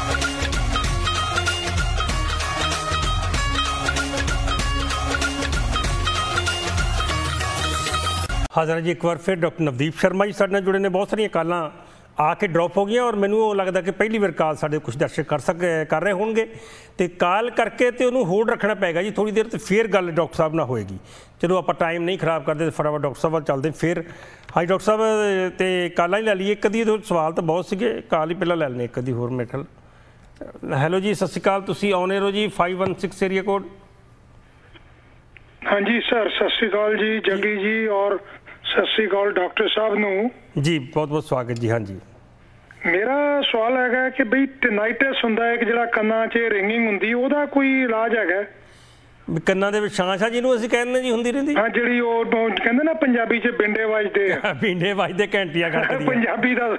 ਹਾਜ਼ਰ ਜੀ ਇੱਕ ਵਾਰ ਫਿਰ ਡਾਕਟਰ ਨਵਦੀਪ ਸ਼ਰਮਾ ਜੀ ਸਾਡੇ ਨਾਲ ਜੁੜੇ ਨੇ। ਬਹੁਤ ਸਾਰੀਆਂ ਕਾਲਾਂ ਆ ਕੇ ਡ੍ਰੌਪ ਹੋ ਗਈਆਂ, ਔਰ ਮੈਨੂੰ ਉਹ ਲੱਗਦਾ ਕਿ ਪਹਿਲੀ ਵਾਰ ਕਾਲ ਸਾਡੇ ਕੁਝ ਦਰਸ਼ਕ ਕਰ ਸਕ ਕਰ ਰਹੇ ਹੋਣਗੇ, ਤੇ ਕਾਲ ਕਰਕੇ ਤੇ ਉਹਨੂੰ ਹੋਲਡ ਰੱਖਣਾ ਪਏਗਾ ਜੀ ਥੋੜ੍ਹੀ ਦੇਰ, ਤੇ ਫਿਰ ਗੱਲ ਡਾਕਟਰ ਸਾਹਿਬ ਨਾਲ ਹੋਏਗੀ। ਚਲੋ ਆਪਾਂ ਟਾਈਮ ਨਹੀਂ ਖਰਾਬ ਕਰਦੇ, ਫਟਾਫਟ ਡਾਕਟਰ ਸਾਹਿਬ ਵੱਲ ਚੱਲਦੇ ਫਿਰ। ਹਾਂਜੀ ਡਾਕਟਰ ਸਾਹਿਬ, ਤੇ ਕਾਲਾਂ ਹੀ ਲੈ ਲਈਏ ਇੱਕ ਅੱਧੀ, ਸਵਾਲ ਤਾਂ ਬਹੁਤ ਸੀਗੇ, ਕਾਲ ਹੀ ਪਹਿਲਾਂ ਲੈ ਲੈਣੇ ਇੱਕ ਅੱਧੀ ਹੋਰ ਮੇਰੇ ਖਿਆਲ। ਹੈਲੋ ਜੀ, ਸਤਿ ਸ਼੍ਰੀ ਅਕਾਲ। ਤੁਸੀਂ ਆਉਣੇ ਰਹੋ ਜੀ five one six area code. हाँ जी सर, सत श्री अकाल जी जग्गी जी, और सत श्री अकाल डॉक्टर साहब नू जी। बहुत बहुत स्वागत जी। हाँ जी, मेरा सवाल है कि बई टिनाइटिस हुंदा है कि जिहड़ा कन्नां 'च रिंगिंग हुंदी, ओहदा कोई इलाज है? ਕੰਨਾਂ ਦੇ ਵਿੱਚ ਛਾਂ-ਛਾਂ ਜਿਹਨੂੰ ਅਸੀਂ ਕਹਿੰਦੇ ਜੀ ਹੁੰਦੀ ਰਹਿੰਦੀ। हाँ जिहड़ी ਉਹ ਕਹਿੰਦੇ ਨਾ ਪੰਜਾਬੀ 'ਚ ਬਿੰਡੇ ਵੱਜਦੇ ਆ। ਬਿੰਡੇ ਵੱਜਦੇ, ਘੰਟੀਆਂ ਖੜਕਦੀਆਂ। ਪੰਜਾਬੀ ਦਾ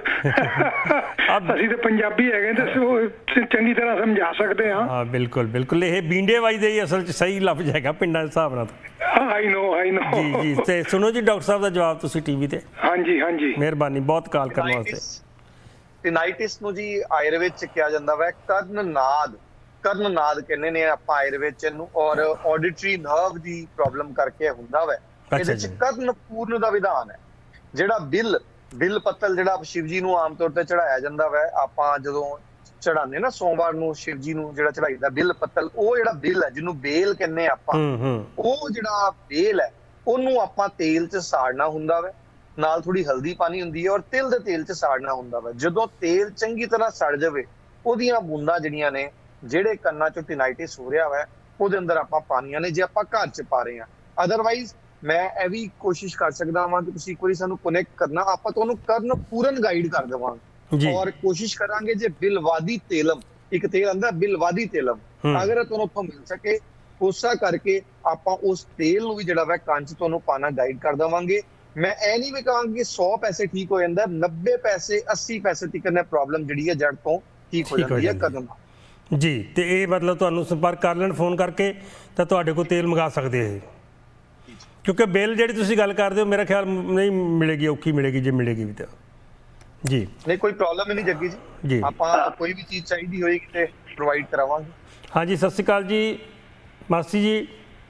ਅਸੀਂ ਤਾਂ ਪੰਜਾਬੀ ਹੈਗੇ ਤੇ ਉਹ ਚੰਗੀ ਤਰ੍ਹਾਂ ਸਮਝਾ ਸਕਦੇ ਹਾਂ। ਹਾਂ ਬਿਲਕੁਲ ਬਿਲकुल, ਇਹ ਬਿੰਡੇ ਵੱਜਦੇ ਹੀ ਅਸਲ 'ਚ ਸਹੀ ਲਫ਼ਜ਼ ਹੈਗਾ ਪਿੰਡਾਂ ਦੇ ਹਿਸਾਬ ਨਾਲ। ਆਈ ਨੋ ਆਈ ਨੋ ਜੀ ਜੀ। ਤੇ ਸੁਣੋ ਜੀ, ਡਾਕਟਰ ਸਾਹਿਬ ਦਾ ਜਵਾਬ ਤੁਸੀਂ ਟੀਵੀ ਤੇ। ਹਾਂਜੀ ਹਾਂਜੀ, ਮਿਹਰਬਾਨੀ ਬਹੁਤ ਕਾਲ ਕਰਨ ਵਾਸਤੇ। ਟਿਨਾਈਟਿਸ ਨੂੰ ਜੀ ਆਯੁਰਵੇਦ ਚ ਕਿਹਾ ਜਾਂਦਾ ਵਾ ਕਰਨ ਨਾਦ। ਕਰਨ ਨਾਦ ਕਹਿੰਦੇ ਨੇ ਆਪਾਂ ਆਯੁਰਵੇਦ ਚ ਇਹਨੂੰ, ਔਰ ਆਡਿਟਰੀ ਨਰਵ ਦੀ ਪ੍ਰੋਬਲਮ ਕਰਕੇ ਹੁੰਦਾ ਵਾ। ਇਹਦੇ ਚ ਕਰਨ ਪੂਰਨ ਦਾ ਵਿਧਾਨ ਹੈ। ਜਿਹੜਾ ਬਿਲ ਬਿਲ ਪੱਤਲ ਜਿਹੜਾ ਸ਼ਿਵ ਜੀ ਨੂੰ ਆਮ ਤੌਰ ਤੇ ਚੜਾਇਆ ਜਾਂਦਾ ਵਾ, ਆਪਾਂ ਜਦੋਂ ਚੜਾਉਂਦੇ ਨਾ ਸੋਮਵਾਰ ਨੂੰ ਸ਼ਿਵ ਜੀ ਨੂੰ ਜਿਹੜਾ ਚੜਾਈਦਾ ਬਿਲ ਪੱਤਲ, ਉਹ ਜਿਹੜਾ ਬਿਲ ਹੈ ਜਿਹਨੂੰ ਬੇਲ ਕਹਿੰਦੇ ਆਪਾਂ, ਉਹ ਜਿਹੜਾ ਬੇਲ ਹੈ ਉਹਨੂੰ ਆਪਾਂ ਤੇਲ ਚ ਸਾੜਨਾ ਹੁੰਦਾ ਵਾ। ਨਾਲ ਥੋੜੀ ਹਲਦੀ ਪਾਣੀ ਹੁੰਦੀ ਹੈ ਔਰ ਤਿਲ ਦੇ ਤੇਲ ਚ ਸਾੜਨਾ ਹੁੰਦਾ ਵਾ। ਜਦੋਂ ਤੇਲ ਚੰਗੀ ਤਰ੍ਹਾਂ ਸੜ ਜਾਵੇ, ਉਹਦੀਆਂ ਬੂੰਦਾਂ ਜਿਹੜੀਆਂ ਨੇ, ਜਿਹੜੇ ਕੰਨਾਂ ਚੋਂ ਟਿਨਾਈਟਿਸ ਹੋ ਰਿਹਾ ਵਾ, ਉਹਦੇ ਅੰਦਰ ਆਪਾਂ ਪਾਣੀਆਂ ਨੇ, ਜੇ ਆਪਾਂ ਘਰ ਚ ਪਾ ਰਹੇ ਹਾਂ। ਅਦਰਵਾਈਜ਼ ਮੈਂ ਇਹ ਵੀ ਕੋਸ਼ਿਸ਼ ਕਰ ਸਕਦਾ ਹਾਂ ਕਿ ਤੁਸੀਂ ਇੱਕ ਵਾਰੀ ਸਾਨੂੰ ਕਨੈਕਟ ਕਰਨਾ, ਆਪਾਂ ਤੁਹਾਨੂੰ ਕਰਨ ਪੂਰਨ ਗਾਈਡ ਕਰ ਦੇਵਾਂਗੇ। ਔਰ ਕੋਸ਼ਿਸ਼ ਕਰਾਂਗੇ ਜੇ ਬਿਲਵਾਦੀ ਤੇਲਮ, ਇੱਕ ਤੇਲ ਆਂਦਾ ਬਿਲਵਾਦੀ ਤੇਲਮ, ਅਗਰ ਤੁਹਾਨੂੰ ਉੱਥੋਂ ਮਿਲ ਸਕੇ, ਕੋਸ਼ਿਸ਼ ਕਰਕੇ ਆਪਾਂ ਉਸ ਤੇਲ ਨੂੰ ਵੀ ਜਿਹੜਾ ਵਾ ਕੰਨ ਚ ਤੁਹਾਨੂੰ ਪਾਣਾ ਗਾਈਡ ਕਰ ਦੇਵਾਂਗੇ। ਮੈਂ ਇਹ ਨਹੀਂ ਵੀ ਕਹਾਂਗਾ ਕਿ ਸੌ ਪੈਸੇ ਠੀਕ ਹੋ ਜਾਂਦਾ, ਨੱਬੇ ਪੈਸੇ ਅੱਸੀ ਪੈਸੇ ਤੱਕ ਨੇ ਪ੍ਰੋਬਲਮ ਜਿਹੜੀ ਹੈ ਜੜ ਤੋਂ ਠੀਕ ਹੋ ਜਾਂਦੀ ਹੈ ਕਦਮ ਜੀ। ਤੇ ਇਹ ਮਤਲਬ ਤੁਹਾਨੂੰ ਸੰਪਰਕ ਕਰ ਲੈਣ ਫੋਨ ਕਰਕੇ, ਤਾਂ ਤੁਹਾਡੇ ਕੋਲ ਤੇਲ ਮੰਗਾ ਸਕਦੇ ਇਹ, ਕਿਉਂਕਿ ਬਿੱਲ ਜਿਹੜੀ ਤੁਸੀਂ ਗੱਲ ਕਰਦੇ ਹੋ ਮੇਰਾ ਖਿਆਲ ਨਹੀਂ ਮਿਲੇਗੀ, ਔਖੀ ਮਿਲੇਗੀ ਜੇ ਮਿਲੇਗੀ ਵੀ ਤਾਂ ਜੀ। ਨਹੀਂ ਕੋਈ ਪ੍ਰੋਬਲਮ ਹੀ ਨਹੀਂ ਜੱਗੀ ਜੀ, ਆਪਾਂ ਕੋਈ ਵੀ ਚੀਜ਼ ਚਾਹੀਦੀ ਹੋਏਗੀ ਤੇ ਪ੍ਰੋਵਾਈਡ ਕਰਾਵਾਂਗੇ। ਹਾਂਜੀ, ਸਤਿ ਸ਼੍ਰੀ ਅਕਾਲ ਜੀ ਮਾਸੀ ਜੀ।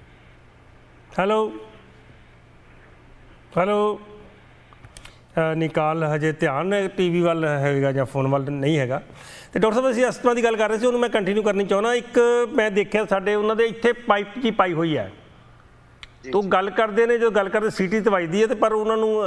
Hello hello. ਨਿਕਾਲ ਹਜੇ ਧਿਆਨ ਟੀਵੀ ਵੱਲ ਹੈਗਾ ਜਾਂ ਫੋਨ ਵੱਲ ਨਹੀਂ ਹੈਗਾ। ਤੇ ਡਾਕਟਰ ਸਾਹਿਬ ਅਸੀਂ ਅਸਥਮਾ ਦੀ ਗੱਲ ਕਰ ਰਹੇ ਸੀ, ਉਹਨੂੰ ਮੈਂ ਕੰਟੀਨਿਊ ਕਰਨੀ ਚਾਹੁੰਦਾ। ਇੱਕ ਮੈਂ ਦੇਖਿਆ ਸਾਡੇ ਉਹਨਾਂ ਦੇ ਇੱਥੇ ਪਾਈਪ ਜੀ ਪਾਈ ਹੋਈ ਹੈ, ਤੋ ਗੱਲ ਕਰਦੇ ਨੇ, ਜੋ ਗੱਲ ਕਰਦੇ ਸੀਟੀ ਤੇ ਵੱਜਦੀ ਹੈ, ਤੇ ਪਰ ਉਹਨਾਂ ਨੂੰ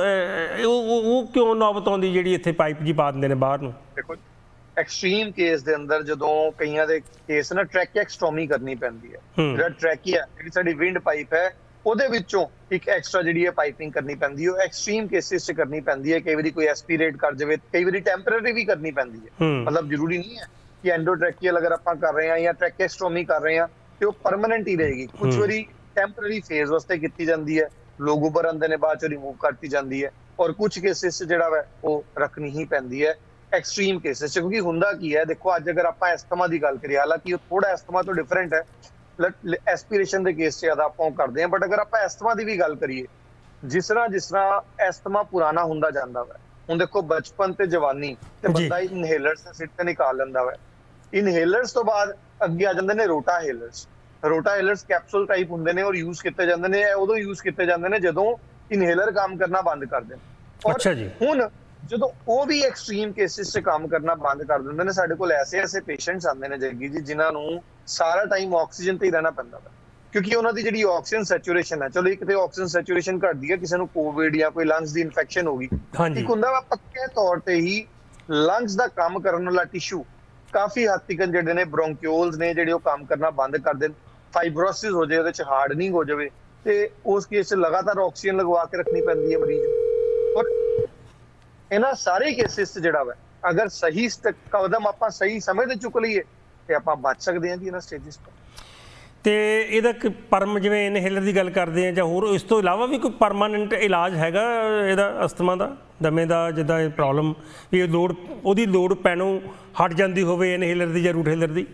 ਉਹ ਕਿਉਂ ਨੌਬਤ ਆਉਂਦੀ ਜਿਹੜੀ ਇੱਥੇ ਪਾਈਪ ਜੀ ਪਾ ਦਿੰਦੇ ਨੇ ਬਾਹਰ ਨੂੰ? ਦੇਖੋ ਐਕਸਟ੍ਰੀਮ ਕੇਸ ਦੇ ਅੰਦਰ ਜਦੋਂ ਕਈਆਂ ਦੇ ਕੇਸ ਨਾ ਟ੍ਰੈਕੀਐਕਸਟੋਮੀ ਕਰਨੀ ਪੈਂਦੀ ਹੈ। ਜਿਹੜਾ ਟ੍ਰੈਕੀਆ ਜਿਹੜੀ ਸਾਡੀ ਵਿੰਡ ਪਾਈਪ ਹੈ, ਉਹਦੇ ਵਿੱਚੋਂ ਇੱਕ ਐਕਸਟਰਾ ਜਿਹੜੀ ਹੈ ਪਾਈਪਿੰਗ ਕਰਨੀ ਪੈਂਦੀ ਹੈ। ਉਹ ਐਕਸਟ੍ਰੀਮ ਕੇਸਿਸ 'ਚ ਕਰਨੀ ਪੈਂਦੀ ਹੈ। ਕਈ ਵਾਰੀ ਕੋਈ ਐਸਪੀਰੇਟ ਕਰ ਜਾਵੇ, ਕਈ ਵਾਰੀ ਟੈਂਪਰੇਰੀ ਵੀ ਕਰਨੀ ਪੈਂਦੀ ਹੈ। ਮਤਲਬ ਜ਼ਰੂਰੀ ਨਹੀਂ ਹੈ ਕਿ ਐਂਡੋਟ੍ਰੈਕੀਅਲ ਅਗਰ ਆਪਾਂ ਕਰ ਰਹੇ ਹਾਂ ਜਾਂ ਟ੍ਰੈਕੀਐਕਸਟੋਮੀ ਕਰ ਰਹੇ ਹਾਂ ਤੇ ਉਹ ਪਰਮਾਨੈਂਟ ਹੀ ਰਹੇਗੀ। ਕੁਝ ਵਾਰੀ ਟੈਂਪਰੇਰੀ ਫੇਜ਼ ਵਾਸਤੇ ਕੀਤੀ ਜਾਂਦੀ ਹੈ, ਲੋਕ ਉੱਭਰ ਆਉਂਦੇ ਨੇ, ਬਾਅਦ 'ਚੋਂ ਰਿਮੂਵ ਕਰਤੀ ਜਾਂਦੀ ਹੈ। ਔਰ ਕੁਝ ਕੇਸਿਸ 'ਚ ਜਿਹੜਾ ਵਾ ਉਹ ਰੱਖਣੀ ਹੀ ਪੈਂਦੀ ਹੈ ਐਕਸਟ੍ਰੀਮ ਕੇਸਿਸ 'ਚ। ਕਿਉਂਕਿ ਹੁੰਦਾ ਕੀ ਹੈ, ਦੇਖੋ ਅੱਜ ਅਗਰ ਆਪਾਂ ਐਸਥਮਾ ਦੀ ਗੱਲ ਕਰੀਏ, ਹਾਲਾਂਕਿ ਉਹ ਥੋੜਾ ਐਸਥਮਾ ਤੋਂ ਡਿਫਰੈਂਟ ਹੈ, ਐਸਪੀਰੇਸ਼ਨ ਦੇ ਕੇਸ 'ਚ ਜ਼ਿਆਦਾ ਆਪਾਂ ਕਰਦੇ ਹਾਂ, ਬਟ ਅਗਰ ਆਪਾਂ ਐਸਥਮਾ ਦੀ ਵੀ ਗੱਲ ਕਰੀਏ, ਜਿਸ ਤਰ੍ਹਾਂ ਜਿਸ ਤਰ੍ਹਾਂ ਐਸਥਮਾ ਪੁਰਾਣਾ ਹੁੰਦਾ ਜਾਂਦਾ ਵਾ, ਹੁਣ ਦੇਖੋ ਬਚਪਨ ਤੇ ਜਵਾਨੀ ਤੇ ਬੰਦਾ ਇਨਹੇਲਰਸ ਸਿਰ ਤੇ ਨਿਕਾਲ ਲੈਂਦਾ ਵਾ। ਇਨਹੇਲਰਸ ਤੋਂ ਬਾਅਦ ਅੱਗੇ ਆ ਜਾਂਦੇ ਨੇ ਰੋਟਾਹੇਲਰਸ। ਰੋਟਾਹੇਲਰਸ ਕੈਪਸੂਲ ਟਾਈਪ ਹੁੰਦੇ ਨੇ ਔਰ ਯੂਜ਼ ਕੀਤੇ ਜਾਂਦੇ ਨੇ। ਉਦੋਂ ਯੂਜ਼ ਕੀਤੇ ਜਾਂਦੇ ਨੇ ਜਦੋਂ ਇਨਹੇਲਰ ਕੰਮ ਕਰਨਾ ਬੰਦ ਕਰ ਦੇਣ। ਅੱਛਾ ਜੀ। ਹੁਣ ਜਦੋਂ ਉਹ ਵੀ ਐਕਸਟ੍ਰੀਮ ਕੇਸਿਸ 'ਚ ਕੰਮ ਕਰਨਾ ਬੰਦ ਕਰ ਦਿੰਦੇ ਨੇ, ਸਾਡੇ ਕੋਲ ਐਸੇ ਐਸੇ ਪੇਸ਼ੈਂਟਸ ਆਉਂਦੇ ਨੇ ਜੱਗੀ ਜੀ, ਜਿਨ੍ਹਾਂ ਨੂੰ ਸਾਰਾ ਟਾਈਮ ਆਕਸੀਜਨ ਤੇ ਹੀ ਰਹਿਣਾ ਪੈਂਦਾ ਵਾ, ਕਿਉਂਕਿ ਉਹਨਾਂ ਦੀ ਜਿਹੜੀ ਆਕਸੀਜਨ ਸੈਚੂਰੇਸ਼ਨ ਹੈ, ਚਲੋ ਇੱਕ ਤੇ ਆਕਸੀਜਨ ਸੈਚੂਰੇਸ਼ਨ ਘਟਦੀ ਹੈ, ਕਿਸੇ ਨੂੰ ਕੋਵਿਡ ਜਾਂ ਕੋਈ ਲੰਗਸ ਦੀ ਇਨਫੈਕਸ਼ਨ ਹੋ ਗਈ, ਇੱਕ ਹੁੰਦਾ ਵਾ ਪੱਕੇ ਤੌਰ ਤੇ ਹੀ ਲੰਗਸ ਦਾ ਕੰਮ ਕਰਨ ਵਾਲਾ ਟਿਸ਼ੂ ਕਾਫੀ ਹੱਦ ਤੱਕ ਜਿਹੜੇ ਨੇ ਬ੍ਰੋਂਕਿਓਲਸ ਨੇ ਜਿਹੜੇ ਉਹ ਕੰਮ ਕਰਨਾ ਬੰਦ ਕਰ ਦੇਣ, ਫਾਈਬਰੋਸਿਸ ਹੋ ਜਾਏ, ਉਹਦੇ ਚ ਹਾਰਡਨਿੰਗ ਹੋ ਜਾਵੇ, ਤੇ ਉਸ ਕੇਸ 'ਚ ਲਗਾਤਾਰ ਆਕਸੀਜਨ ਲਗਵਾ ਕੇ ਰੱਖਣੀ ਪੈਂਦੀ ਹੈ ਮਰੀਜ਼ ਨੂੰ। ਔਰ ਇਹਨਾਂ ਸਾਰੇ ਕੇਸਿਸ 'ਚ ਜਿਹੜਾ ਵਾ ਅਗਰ ਸਹੀ ਕਦਮ ਆਪਾਂ ਸਹੀ ਸਮੇਂ ਤੇ ਚੁੱਕ ਲਈਏ ਤੇ ਆਪਾਂ ਬਚ ਸਕਦੇ ਹਾਂ ਜੀ ਇਹਨਾਂ ਸਟੇਜਿਸ ਤੋਂ। ਤੇ ਇਹਦਾ ਪਰਮ ਜਿਵੇਂ ਇਨਹੇਲਰ ਦੀ ਗੱਲ ਕਰਦੇ ਆ ਜਾਂ ਹੋਰ ਇਸ ਤੋਂ ਇਲਾਵਾ ਵੀ ਕੋਈ ਪਰਮਾਨੈਂਟ ਇਲਾਜ ਹੈਗਾ ਇਹਦਾ ਅਸਥਮਾ ਦਾ, ਦਮੇ ਦਾ, ਜਿੱਦਾਂ ਇਹ ਪ੍ਰੋਬਲਮ ਵੀ ਲੋੜ ਉਹਦੀ ਲੋੜ ਪੈਣੋਂ ਹਟ ਜਾਂਦੀ ਹੋਵੇ ਇਨਹੇਲਰ ਦੀ ਜਾਂ ਰੂਟਹੇਲਰ ਦੀ?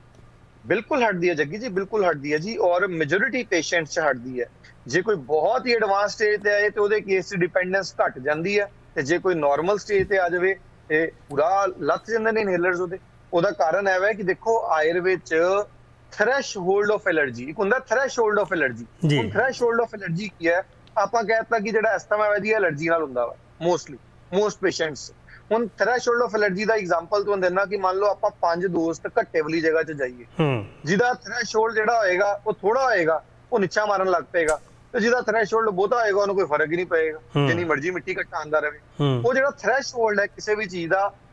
ਬਿਲਕੁਲ ਹਟਦੀ ਹੈ ਜੱਗੀ ਜੀ, ਬਿਲਕੁਲ ਹਟਦੀ ਹੈ ਜੀ, ਔਰ ਮੈਜੋਰਿਟੀ ਪੇਸ਼ੈਂਟਸ 'ਚ ਹਟਦੀ ਹੈ। ਜੇ ਕੋਈ ਬਹੁਤ ਹੀ ਐਡਵਾਂਸ ਸਟੇਜ ਤੇ ਆਏ ਤੇ ਉਹਦੇ ਕੇਸ 'ਚ ਡਿਪੈਂਡੈਂਸ ਘਟ ਜਾਂਦੀ ਹੈ, ਤੇ ਜੇ ਕੋਈ ਨਾਰਮਲ ਸਟੇਜ ਤੇ ਆ ਜਾਵੇ ਤੇ ਪੂਰਾ ਲੱਥ ਜਾਂਦੇ ਨੇ ਇਨਹੇਲਰਸ ਉਹਦੇ। ਉਹਦਾ ਕਾਰਨ ਇਹ ਹੈ ਕਿ ਦੇਖੋ ਆਯੁਰਵੇਦ 'ਚ ਥ੍ਰੈਸ਼ਹੋਲਡ ਆਫ ਐਲਰਜੀ ਇੱਕ ਹੁੰਦਾ, ਥ੍ਰੈਸ਼ਹੋਲਡ ਆਫ ਐਲਰਜੀ। ਹੁਣ ਥ੍ਰੈਸ਼ਹੋਲਡ ਆਫ ਐਲਰਜੀ ਕੀ ਹੈ? ਆਪਾਂ ਕਹਿਤਾ ਕਿ ਜਿਹੜਾ ਅਸਥਮਾ ਹੈ ਇਹਦੀ ਐਲਰਜੀ ਨਾਲ ਹੁੰਦਾ ਵਾ ਮੋਸਟਲੀ ਮੋਸਟ ਪੇਸ਼ੈਂਟਸ। ਹੁਣ ਥ੍ਰੈਸ਼ਹੋਲਡ ਆਫ ਐਲਰਜੀ ਦਾ ਐਗਜ਼ਾਮਪਲ ਤੁਹਾਨੂੰ ਦਿੰਦਾ ਕਿ ਮੰਨ ਲਓ ਆਪਾਂ ਪੰਜ ਦੋਸਤ ਘੱਟੇ ਵਾਲੀ ਜਗ੍ਹਾ 'ਚ ਜਾਈਏ, ਜਿਹਦਾ ਥ੍ਰੈਸ਼ਹੋਲਡ ਜਿਹੜਾ ਹੋਏਗਾ ਉਹ ਥੋੜਾ ਹੋਏਗਾ, ਉਹ ਨਿੱਛਾ ਮਾਰਨ ਲੱਗ ਪਏਗਾ, ਤੇ ਜਿਹਦਾ ਥ੍ਰੈਸ਼ਹੋਲਡ ਬਹੁਤਾ ਹੋਏਗਾ ਉਹਨੂੰ ਕੋਈ ਫਰਕ ਹੀ ਨਹੀਂ ਪਏਗਾ, ਜਿੰਨੀ ਮਰਜ਼ੀ ਮਿੱਟੀ ਘੱਟਾ ਆਉਂਦਾ ਰਹੇ। ਉਹ ਜਿਹੜਾ ਥ੍ਰੈਸ਼ਹੋਲਡ ਹੈ ਕਿਸੇ ਵੀ ਚੀਜ਼ ਦਾ,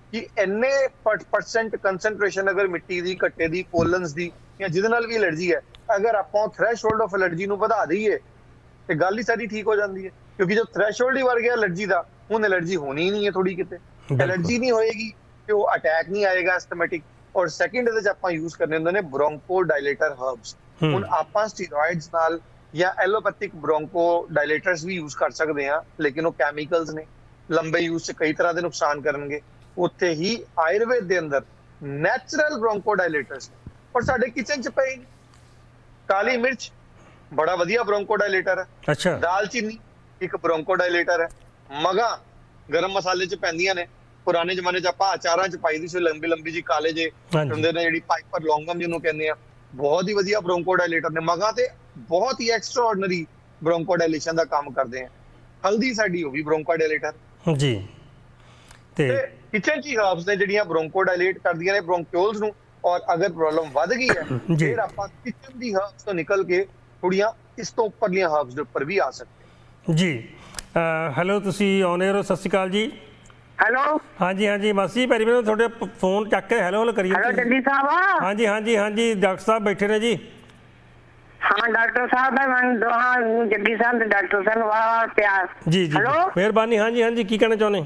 कि इन्ने परसेंट कंसनट्रेशन अगर मिट्टी दी, घट्टे दी, पोलन्स दी या जिहदे नाल भी एलर्जी है, अगर आपां थ्रैशहोल्ड ऑफ एलर्जी नूं वधा दईए ते गल ही सारी ठीक हो जाती है। क्योंकि जो थ्रैशहोल्ड ही बढ़ गया एलर्जी का, हुण एलर्जी होनी ही नहीं है थोड़ी किते। एलर्जी नहीं होएगी तो वो अटैक नहीं आएगा एस्थमेटिक। और सैकेंड इहदे च आपां यूज करने हुंदे ने ब्रोंको डायलेटर हर्ब्स। हुण आपां स्टीरॉइड्स नाल या एलोपैथिक ब्रोंको डायलेटर्स भी यूज कर सकते हैं, लेकिन वो कैमिकल्स ने, लंबे यूज से कई तरह के नुकसान करनगे। उत्थे ही आयुर्वेद के अंदर नैचुरल ब्रोंको डायलेटर्स और साडे किचन च पए। काली मिर्च बड़ा वधिया ब्रोंको डायलेटर है। अच्छा। दालचीनी एक ब्रोंको डायलेटर है। मगा गरम मसाले च पैंदियां ने। पुराने जमाने च आपां अचारां च पाई दी सी लंबी लंबी जी काले जे हुंदे ने, जिहड़ी पाइपर लौंगम जिन्हों कहंदे आ, बहुत ही वधिया ब्रोंको डायलेटर ने। मगा ते बहुत ही एक्सट्राऑर्डिनरी ब्रोंको डायलेशन का काम करते हैं। हल्दी साडी हो भी ब्रोंको डायलेटर जी। ते किचन ची हर्ब्स ने जिहड़ियां ब्रोंको डायलेट करदियां ने ब्रोंक्यूल्स नूं। और अगर प्रॉब्लम वध गई है फिर आपां किचन दी हर्ब्स तो निकल के थोड़ियां इस तो उपरलियां हर्ब्स दे उपर भी आ सकते जी। हेलो तुसी ऑन एयर हो, सत श्री अकाल जी। हेलो हाँ जी हाँ जी मासी पैरी मैंने थोड़े फोन चक के हेलो हेलो करिए। हेलो जग्गी साहब। हाँ जी हाँ जी हाँ जी डॉक्टर साहब बैठे ने जी। हाँ डॉक्टर साहब मैं हाँ जग्गी साहब डॉक्टर साहब वाह प्यार जी जी मेहरबानी। हाँ जी हाँ जी की कहना चाहने?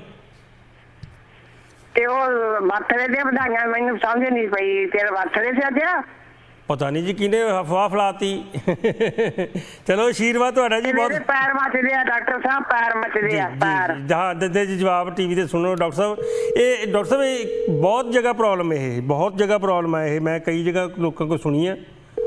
ते वो बर्थडे दी बधाइयां मैनूं समझ नहीं पई। तेरा बर्थडे से अज पता नहीं जी किने अफवाह फैलाती। चलो आशीर्वाद तुहाडा जी। बहुत पैर मचदे आ डॉक्टर साहब, पैर मचदे आ पैर। हाँ दे जी जवाब टीवी ते सुनो डॉक्टर साहब। ये डॉक्टर साहब ये बहुत जगह प्रॉब्लम है, बहुत जगह प्रॉब्लम है। मैं कई जगह लोगों को सुनी है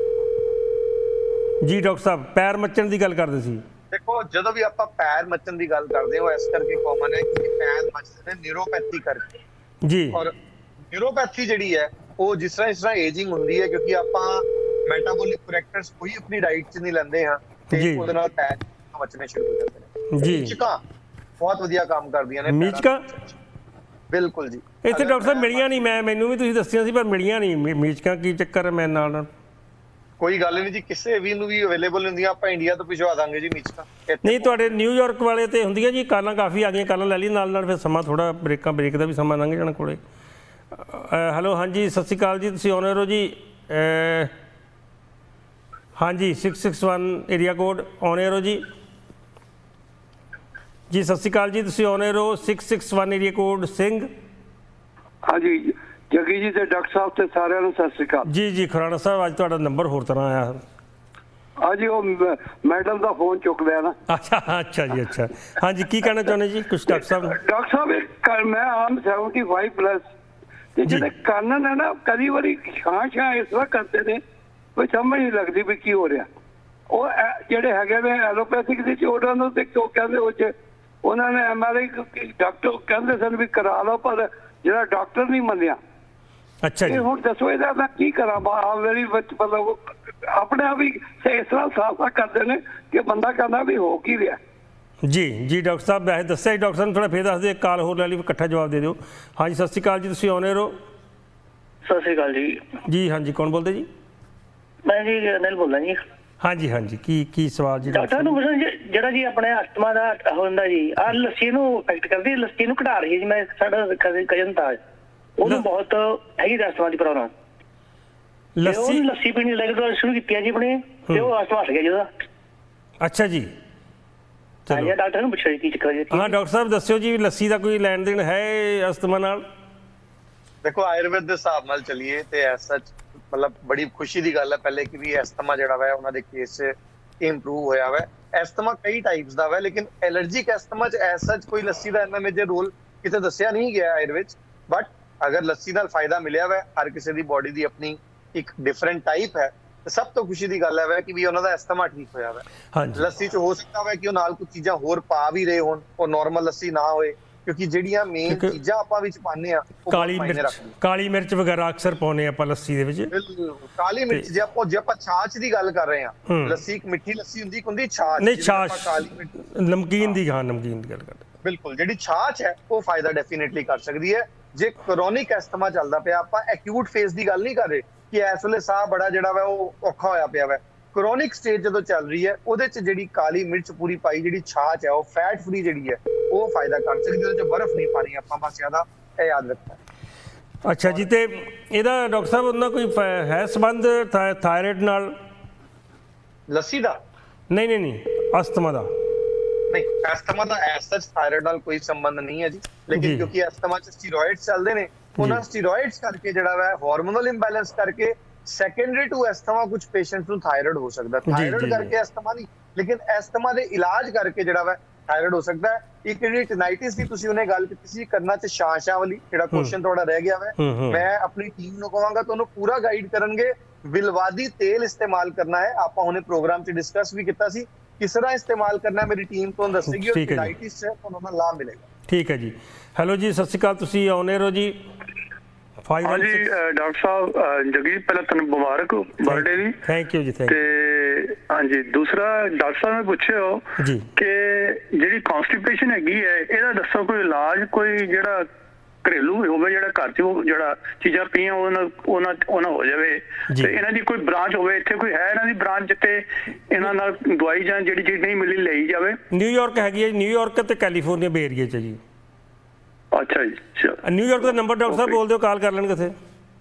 जी। डॉक्टर साहब पैर मचण की गल करदे सी। देखो जदों भी आपां पैर मचण की गल करदे हो इस करके कॉमन है कि पैर मचदे ने न्यूरोपैथी करके जी। और न्यूरोपैथी जिहड़ी है वो जिस तरह जिस तरह एजिंग हुंदी है, क्योंकि आपां मेटाबॉलिक करैक्टर्स कोई अपनी डाइट च नहीं लैंदे हां ते ਉਹਦੇ ਨਾਲ पैर मचने शुरू हो जाते हैं जी। मीचका बहुत ਵਧੀਆ काम ਕਰਦੀਆਂ ਨੇ। मीचका बिल्कुल जी। ਇੱਥੇ ਡਾਕਟਰ ਸਾਹਿਬ ਮਿਲੀਆਂ ਨਹੀਂ, ਮੈਂ ਮੈਨੂੰ ਵੀ ਤੁਸੀਂ ਦੱਸਿਆ ਸੀ ਪਰ ਮਿਲੀਆਂ ਨਹੀਂ। मीचका ਕੀ ਚੱਕਰ ਹੈ ਮੇਰੇ ਨਾਲ ਨਾਲ? ਕੋਈ ਗੱਲ ਨਹੀਂ ਜੀ, ਕਿਸੇ ਵੀ ਨੂੰ ਵੀ ਅਵੇਲੇਬਲ ਹੁੰਦੀਆਂ, ਆਪਾਂ ਇੰਡੀਆ ਤੋਂ ਭਿਜਵਾ ਦਾਂਗੇ ਜੀ मीचका। ਨਹੀਂ ਤੁਹਾਡੇ ਨਿਊਯਾਰਕ ਵਾਲੇ ਤੇ ਹੁੰਦੀਆਂ ਜੀ, ਕਾਲਾਂ ਕਾਫੀ ਆ ਗਈਆਂ, ਕਾਲਾਂ ਲੈ ਲਈ ਨਾਲ ਨਾਲ, ਫਿਰ ਸਮਾਂ ਥੋੜਾ ਬ੍ਰੇਕਾਂ ਬ੍ਰੇਕ ਦਾ ਵੀ ਸਮਾਂ ਲੰਘ ਜਾਣਾ ਕੋਲੇ। ਹੈਲੋ ਹਾਂਜੀ ਸਤਿ ਸ਼੍ਰੀ ਅਕਾਲ ਜੀ, ਤੁਸੀਂ ਆਨਰ ਹੋ ਜੀ। ਹਾਂਜੀ six six one area code on air हो जी। जी सत श्री अकाल जी, ਤੁਸੀਂ ऑन एयर हो six six one area code Singh. ਹਾਂਜੀ ਜੱਗੀ ਜੀ ਤੇ ਡਾਕਟਰ ਸਾਹਿਬ ਤੇ ਸਾਰਿਆਂ ਨੂੰ ਸਤਿ ਸ਼੍ਰੀ ਅਕਾਲ ਜੀ। ਜੀ ਖੁਰਾਣਾ ਸਾਹਿਬ ਅੱਜ ਤੁਹਾਡਾ ਨੰਬਰ ਹੋਰ ਤਰ੍ਹਾਂ ਆਇਆ। ਹਾਂਜੀ ਉਹ ਮੈਡਮ ਦਾ ਫੋਨ ਚੁੱਕ ਲਿਆ ਨਾ। ਅੱਛਾ ਅੱਛਾ ਜੀ ਅੱਛਾ। ਹਾਂਜੀ ਕੀ ਕਹਿਣਾ ਚਾਹੁੰਦੇ ਜੀ ਕੁਝ ਡਾਕਟਰ ਸਾਹਿਬ? ਡਾਕਟਰ ਸਾਹਿਬ ਇੱਕ ਮੈਂ ਆਮ ਸੈਵਨਟੀ ਫਾਈਵ ਪਲੱਸ ਤੇ ਜਿਹੜੇ ਕੰਨ ਨੇ ਨਾ ਕਦੀ ਵਾਰੀ ਛਾਂ ਛਾਂ ਇਸ ਤਰ੍ਹਾਂ ਕਰਦੇ ਨੇ ਕੋਈ ਸਮਝ ਨਹੀਂ ਲੱਗਦੀ ਵੀ ਕੀ ਹੋ ਰਿਹਾ। ਉਹ ਜਿਹੜੇ ਹੈਗੇ ਨੇ ਐਲੋਪੈਥਿਕ ਦੇ ਚ ਉਹਨਾਂ ਨੂੰ ਤੇ ਕਿਉਂ ਕਹਿੰਦੇ ਉਹ ਚ ਉਹਨਾਂ ਨੇ ਐਮ ਆਰ ਆਈ ਡਾਕਟਰ ਕਹਿੰਦੇ ਸਨ ਵੀ ਕਰਾ ਲਓ, ਪਰ ਜਿਹੜਾ ਡਾਕਟਰ ਨਹੀਂ ਮੰਨਿਆ। ਅੱਛਾ ਜੀ ਹੁਣ ਦੱਸੋ ਇਹਦਾ ਮੈਂ ਕੀ ਕਰਾਂ? ਮੇਰੀ ਮਤਲਬ ਆਪਣੇ ਆਪ ਹੀ ਇਸ ਤਰ੍ਹਾਂ ਸਾਫਾ ਕਰਦੇ ਨੇ ਕਿ ਬੰਦਾ ਕਹਿੰਦਾ ਵੀ ਹੋ ਕੀ ਰਿਹਾ। ਜੀ ਜੀ ਡਾਕਟਰ ਸਾਹਿਬ ਵੈਸੇ ਦੱਸਿਆ ਜੀ, ਡਾਕਟਰ ਸਾਹਿਬ ਥੋੜਾ ਫੇਰ ਦੱਸ ਦਿਓ, ਇੱਕ ਕਾਲ ਹੋਰ ਲੈ ਲਈ, ਇਕੱਠਾ ਜਵਾਬ ਦੇ ਦਿਓ। ਹਾਂਜੀ ਸਤਿ ਸ਼੍ਰੀ ਅਕਾਲ ਜੀ, ਤੁਸੀਂ ਆਨ ਏਅਰ ਹੋ। ਸਤਿ ਸ਼੍ਰੀ ਅਕਾਲ ਜੀ। ਜੀ ਹਾਂਜੀ ਕੌਣ ਬੋਲਦੇ ਜੀ? ਮੈਂ ਜੀ ਅਨਿਲ ਬੋਲਦਾ ਜੀ। ਹਾਂਜੀ ਹਾਂਜੀ ਕੀ ਕੀ ਸਵਾਲ ਜੀ? ਡਾਕਟਰ ਨੂੰ ਪੁੱਛਣਾ ਜਿਹੜਾ ਜੀ ਆਪਣੇ ਅਸਥਮਾ ਦਾ ਹੁੰਦਾ ਜੀ, ਆਹ ਲੱਸੀ ਨੂੰ ਇਫੈਕਟ ਕਰਦੀ, ਲੱਸੀ ਨੂੰ ਘਟਾ ਰਹੀ ਹੈ ਜੀ। ਮੈਂ ਸਾਡਾ ਕਜ਼ਨ ਤਾਂ ਉਹਨੂੰ ਬਹੁਤ ਹੈਗੀ ਅਸਥਮਾ ਦੀ ਪ੍ਰੋਬਲਮ, ਲੱਸੀ ਲੱਸੀ ਪੀਣੀ ਲਗਾਤਾਰ ਸ਼ੁਰੂ ਕੀਤੀ ਹੈ ਜੀ ਆਪਣੀ, ਤੇ ਉਹ ਅਸਥਮਾ ਹਟ ਗਿਆ ਜੀ ਉਹਦਾ। ਅੱਛਾ ਜੀ ਚਲੋ ਡਾਕਟਰ ਨੂੰ ਪੁੱਛੋ ਜੀ ਕੀ ਚੱਕਰ ਜੀ। ਹਾਂ ਡਾਕਟਰ ਸਾਹਿਬ ਦੱਸਿਓ ਜੀ ਲੱਸੀ ਦਾ ਕੋਈ ਲੈਣ ਦੇਣ ਹੈ ਅਸਥਮਾ ਨਾਲ? ਦੇਖੋ ਆਯੁਰਵੇਦ ਦੇ ਹਿਸਾਬ ਨਾਲ ਚੱਲੀਏ ਤੇ ਐਸਾ मतलब बड़ी खुशी की गल है पहले कि भी एस्थमा जिहड़ा वा उन्हां दे केस इंप्रूव होया वा। एस्थमा कई टाइप्स दा वा, लेकिन एलर्जिक एस्थमा च ऐसा कोई लस्सी दा इन्ना मेजर रोल किते दस्सिया नहीं गया आयुर्वेद। बट अगर लस्सी नाल फायदा मिलिया वा, हर किसी दी बॉडी दी अपनी एक डिफरेंट टाइप है, तो सब तो खुशी की गल है कि भी उन्हां दा एस्थमा ठीक होया वा। लस्सी च हो सकता है कि वो नाल कुछ चीज़ां होर पा भी रहे होण, और नॉर्मल लस्सी ना होए, क्योंकि ਜਿਹੜੀਆਂ ਮੇਨ ਚੀਜ਼ਾਂ ਆਪਾਂ ਵਿੱਚ ਪਾਉਂਦੇ ਆ ਕਾਲੀ ਮਿਰਚ ਕਾਲੀ ਮਿਰਚ ਵਗੈਰਾ ਅਕਸਰ ਪਾਉਂਦੇ ਆਪਾਂ ਲੱਸੀ ਦੇ ਵਿੱਚ। ਕਾਲੀ ਮਿਰਚ ਜੇ ਆਪਾਂ ਜੇ ਆਪਾਂ ਛਾਛ ਦੀ ਗੱਲ ਕਰ ਰਹੇ ਆ, ਲੱਸੀ ਇੱਕ ਮਿੱਠੀ ਲੱਸੀ ਹੁੰਦੀ, ਇੱਕ ਹੁੰਦੀ ਛਾਛ। ਨਹੀਂ ਛਾਛ ਕਾਲੀ ਮਿਰਚ ਨਮਕੀਨ ਦੀ, ਹਾਂ ਨਮਕੀਨ ਦੀ ਗੱਲ ਕਰਦੇ ਬਿਲਕੁਲ। ਜਿਹੜੀ ਛਾਛ ਹੈ ਉਹ ਫਾਇਦਾ ਡੈਫੀਨੇਟਲੀ ਕਰ ਸਕਦੀ ਹੈ। ਜੇ ਕ੍ਰੋਨਿਕ ਐਸਥਮਾ ਚੱਲਦਾ ਪਿਆ, ਆਪਾਂ ਐਕਿਊਟ ਫੇਸ ਦੀ ਗੱਲ ਨਹੀਂ ਕਰ ਰਹੇ ਕਿ ਇਸ ਵੇਲੇ ਸਾਹ ਬੜਾ ਜਿਹੜਾ ਵਾ ਉਹ ਔਖਾ ਹੋਇਆ ਪਿਆ ਵਾ। ਕ੍ਰੋਨਿਕ ਸਟੇਜ ਜਦੋਂ ਚੱਲ ਰਹੀ ਹੈ ਉਹਦੇ ਚ ਜਿਹੜੀ ਕਾਲੀ ਮਿਰਚ ਪੂਰੀ ਪਾਈ ਜਿਹੜੀ ਛਾਛ ਹੈ ਉਹ ਫੈਟ ਫਰੀ ਜਿਹੜੀ ਹੈ ਉਹ ਫਾਇਦਾ ਕਰ ਸਕਦੀ। ਉਹਦੇ ਚ ਬਰਫ਼ ਨਹੀਂ ਪਾਣੀ ਆਪਾਂ, ਬਸ ਜ਼ਿਆਦਾ ਇਹ ਯਾਦ ਰੱਖਣਾ। ਅੱਛਾ ਜੀ, ਤੇ ਇਹਦਾ ਡਾਕਟਰ ਸਾਹਿਬ ਉਹਨਾਂ ਕੋਈ ਫ- ਹੈ ਸੰਬੰਧ ਥਾ- ਥਾਇਰਾਇਡ ਨਾਲ? ਲੱਸੀ ਦਾ ਨਹੀਂ ਨਹੀਂ ਨਹੀਂ ਅਸਥਮਾ ਦਾ। ਨਹੀਂ, ਐਸਥਮਾ ਦਾ ਐਸ ਸੱਚ ਥਾਇਰਾਇਡ ਨਾਲ ਕੋਈ ਸੰਬੰਧ ਨਹੀਂ ਹੈ ਜੀ, ਜੀ। ਲੇਕਿਨ ਕਿਉਂਕਿ ਐਸਥਮਾ ਚ ਸਟੀਰੋਇਡਸ ਚੱਲਦੇ ਨੇ, ਉਹਨਾਂ ਸਟੀਰੋਇਡਸ ਕਰਕੇ ਜਿਹੜਾ ਵਾ ਹਾਰਮੋਨਲ ਇੰਬੈਲੈਂਸ ਕਰਕੇ ਸੈਕੰਡਰੀ ਟੂ ਐਸਥਮਾ ਕੁਝ ਪੇਸ਼ੈਂਟਸ ਨੂੰ ਥਾਇਰਾਇਡ ਹੋ ਸਕਦਾ। ਜੀ, ਥਾਇਰਾਇਡ ਜੀ। ਕਰਕੇ ਐਸਥਮਾ ਨਹੀਂ, ਲੇਕਿਨ ਐਸਥਮਾ ਦੇ ਇਲਾਜ ਕਰਕੇ ਜਿਹੜਾ ਵਾ ਥਾਇਰਾਇਡ ਹੋ ਸਕਦਾ ਹੈ। ਇੱਕ ਜਿਹੜੀ ਟਿਨਾਈਟਿਸ ਦੀ ਤੁਸੀਂ ਉਹਨੇ ਗੱਲ ਕੀਤੀ ਸੀ ਕੰਨਾਂ 'ਚ ਛਾਂ ਛਾਂ ਵਾਲੀ, ਜਿਹੜਾ ਕੁਐਸਚਨ ਤੁਹਾਡਾ ਰਹਿ ਗਿਆ ਵਾ, ਹੂੰ, ਹੂੰ। ਮੈਂ ਆਪਣੀ ਟੀਮ ਨੂੰ ਕਹਾਂਗਾ ਤੁਹਾਨੂੰ ਪੂਰਾ ਗਾਈਡ ਕਰਨਗੇ। ਵਿਲਵਾਦੀ ਤੇਲ ਇਸਤੇਮਾਲ ਕਰਨਾ ਹੈ, ਆਪਾਂ ਹੁਣੇ ਪ੍ਰੋਗਰਾਮ 'ਚ ਡਿਸਕਸ ਵੀ ਕੀਤਾ ਸੀ ਕਿਸ ਤਰ੍ਹਾਂ ਇਸਤੇਮਾਲ ਕਰਨਾ ਹੈ, ਮੇਰੀ ਟੀਮ ਤੁਹਾਨੂੰ ਦੱਸੇਗੀ। ਔਰ ਠੀਕ ਹੈ ਜੀ। ਟਿਨਾਈਟਿਸ 'ਚ ਤੁਹਾਨੂੰ ਉਹਦਾ ਲਾਭ ਮਿਲੇਗਾ। ਠੀਕ ਹੈ ਜੀ। ਹੈਲੋ ਜੀ, ਸਤਿ ਸ਼੍ਰੀ ਅਕਾਲ, ਤੁਸੀਂ ਆਉਨੇ ਰਹੋ ਜੀ। five one ਹਾਂਜੀ six ਡਾਕਟਰ ਸਾਹਿਬ ਜਗੀ, ਪਹਿਲਾਂ ਤੁਹਾਨੂੰ ਮੁਬਾਰਕ ਬਰਥਡੇ ਦੀ। ਥੈਂਕ ਯੂ ਜੀ, ਥੈਂਕ ਯੂ ਤੇ ਹਾਂਜੀ, ਦੂਸਰਾ ਡਾਕਟਰ ਸਾਹਿਬ ਨੇ ਪੁੱਛਿਓ ਜੀ ਕਿ ਜਿਹੜੀ ਕਨਸਟੀਪੇਸ਼ਨ ਹੈਗੀ ਹੈ ਇਹਦਾ ਦੱਸੋ ਕੋਈ ਇਲਾਜ, ਕੋਈ ਜਿਹੜਾ ਘਰੇਲੂ ਹੋਵੇ, ਜਿਹੜਾ ਘਰ 'ਚ ਉਹ ਜਿਹੜਾ ਚੀਜ਼ਾਂ ਪੀਆਂ ਉਹਨਾਂ ਉਹਨਾਂ ਉਹਨਾਂ ਹੋ ਜਾਵੇ। ਜੀ। ਤੇ ਇਹਨਾਂ ਦੀ ਕੋਈ ਬ੍ਰਾਂਚ ਹੋਵੇ, ਇੱਥੇ ਕੋਈ ਹੈ ਇਹਨਾਂ ਦੀ ਬ੍ਰਾਂਚ ਜਿੱਥੇ ਇਹਨਾਂ ਨਾਲ ਦਵਾਈ ਜਾਂ ਜਿਹੜੀ ਚੀਜ਼ ਨਹੀਂ ਮਿਲੀ ਲਈ ਜਾਵੇ? ਨਿਊਯਾਰਕ ਹੈਗੀ ਹੈ, ਨਿਊਯਾਰਕ ਤੇ ਕੈਲੀਫੋਰਨੀਆ ਬੇ ਏਰੀਆ 'ਚ ਜੀ। ਅੱਛਾ ਜੀ, ਚਲੋ। ਨਿਊਯਾਰਕ ਦਾ ਨੰਬਰ ਡਾਕਟਰ ਸਾਹਿਬ ਬੋਲ ਦਿਓ, ਕਾਲ ਕਰ ਲੈਣਗੇ ਇੱਥੇ।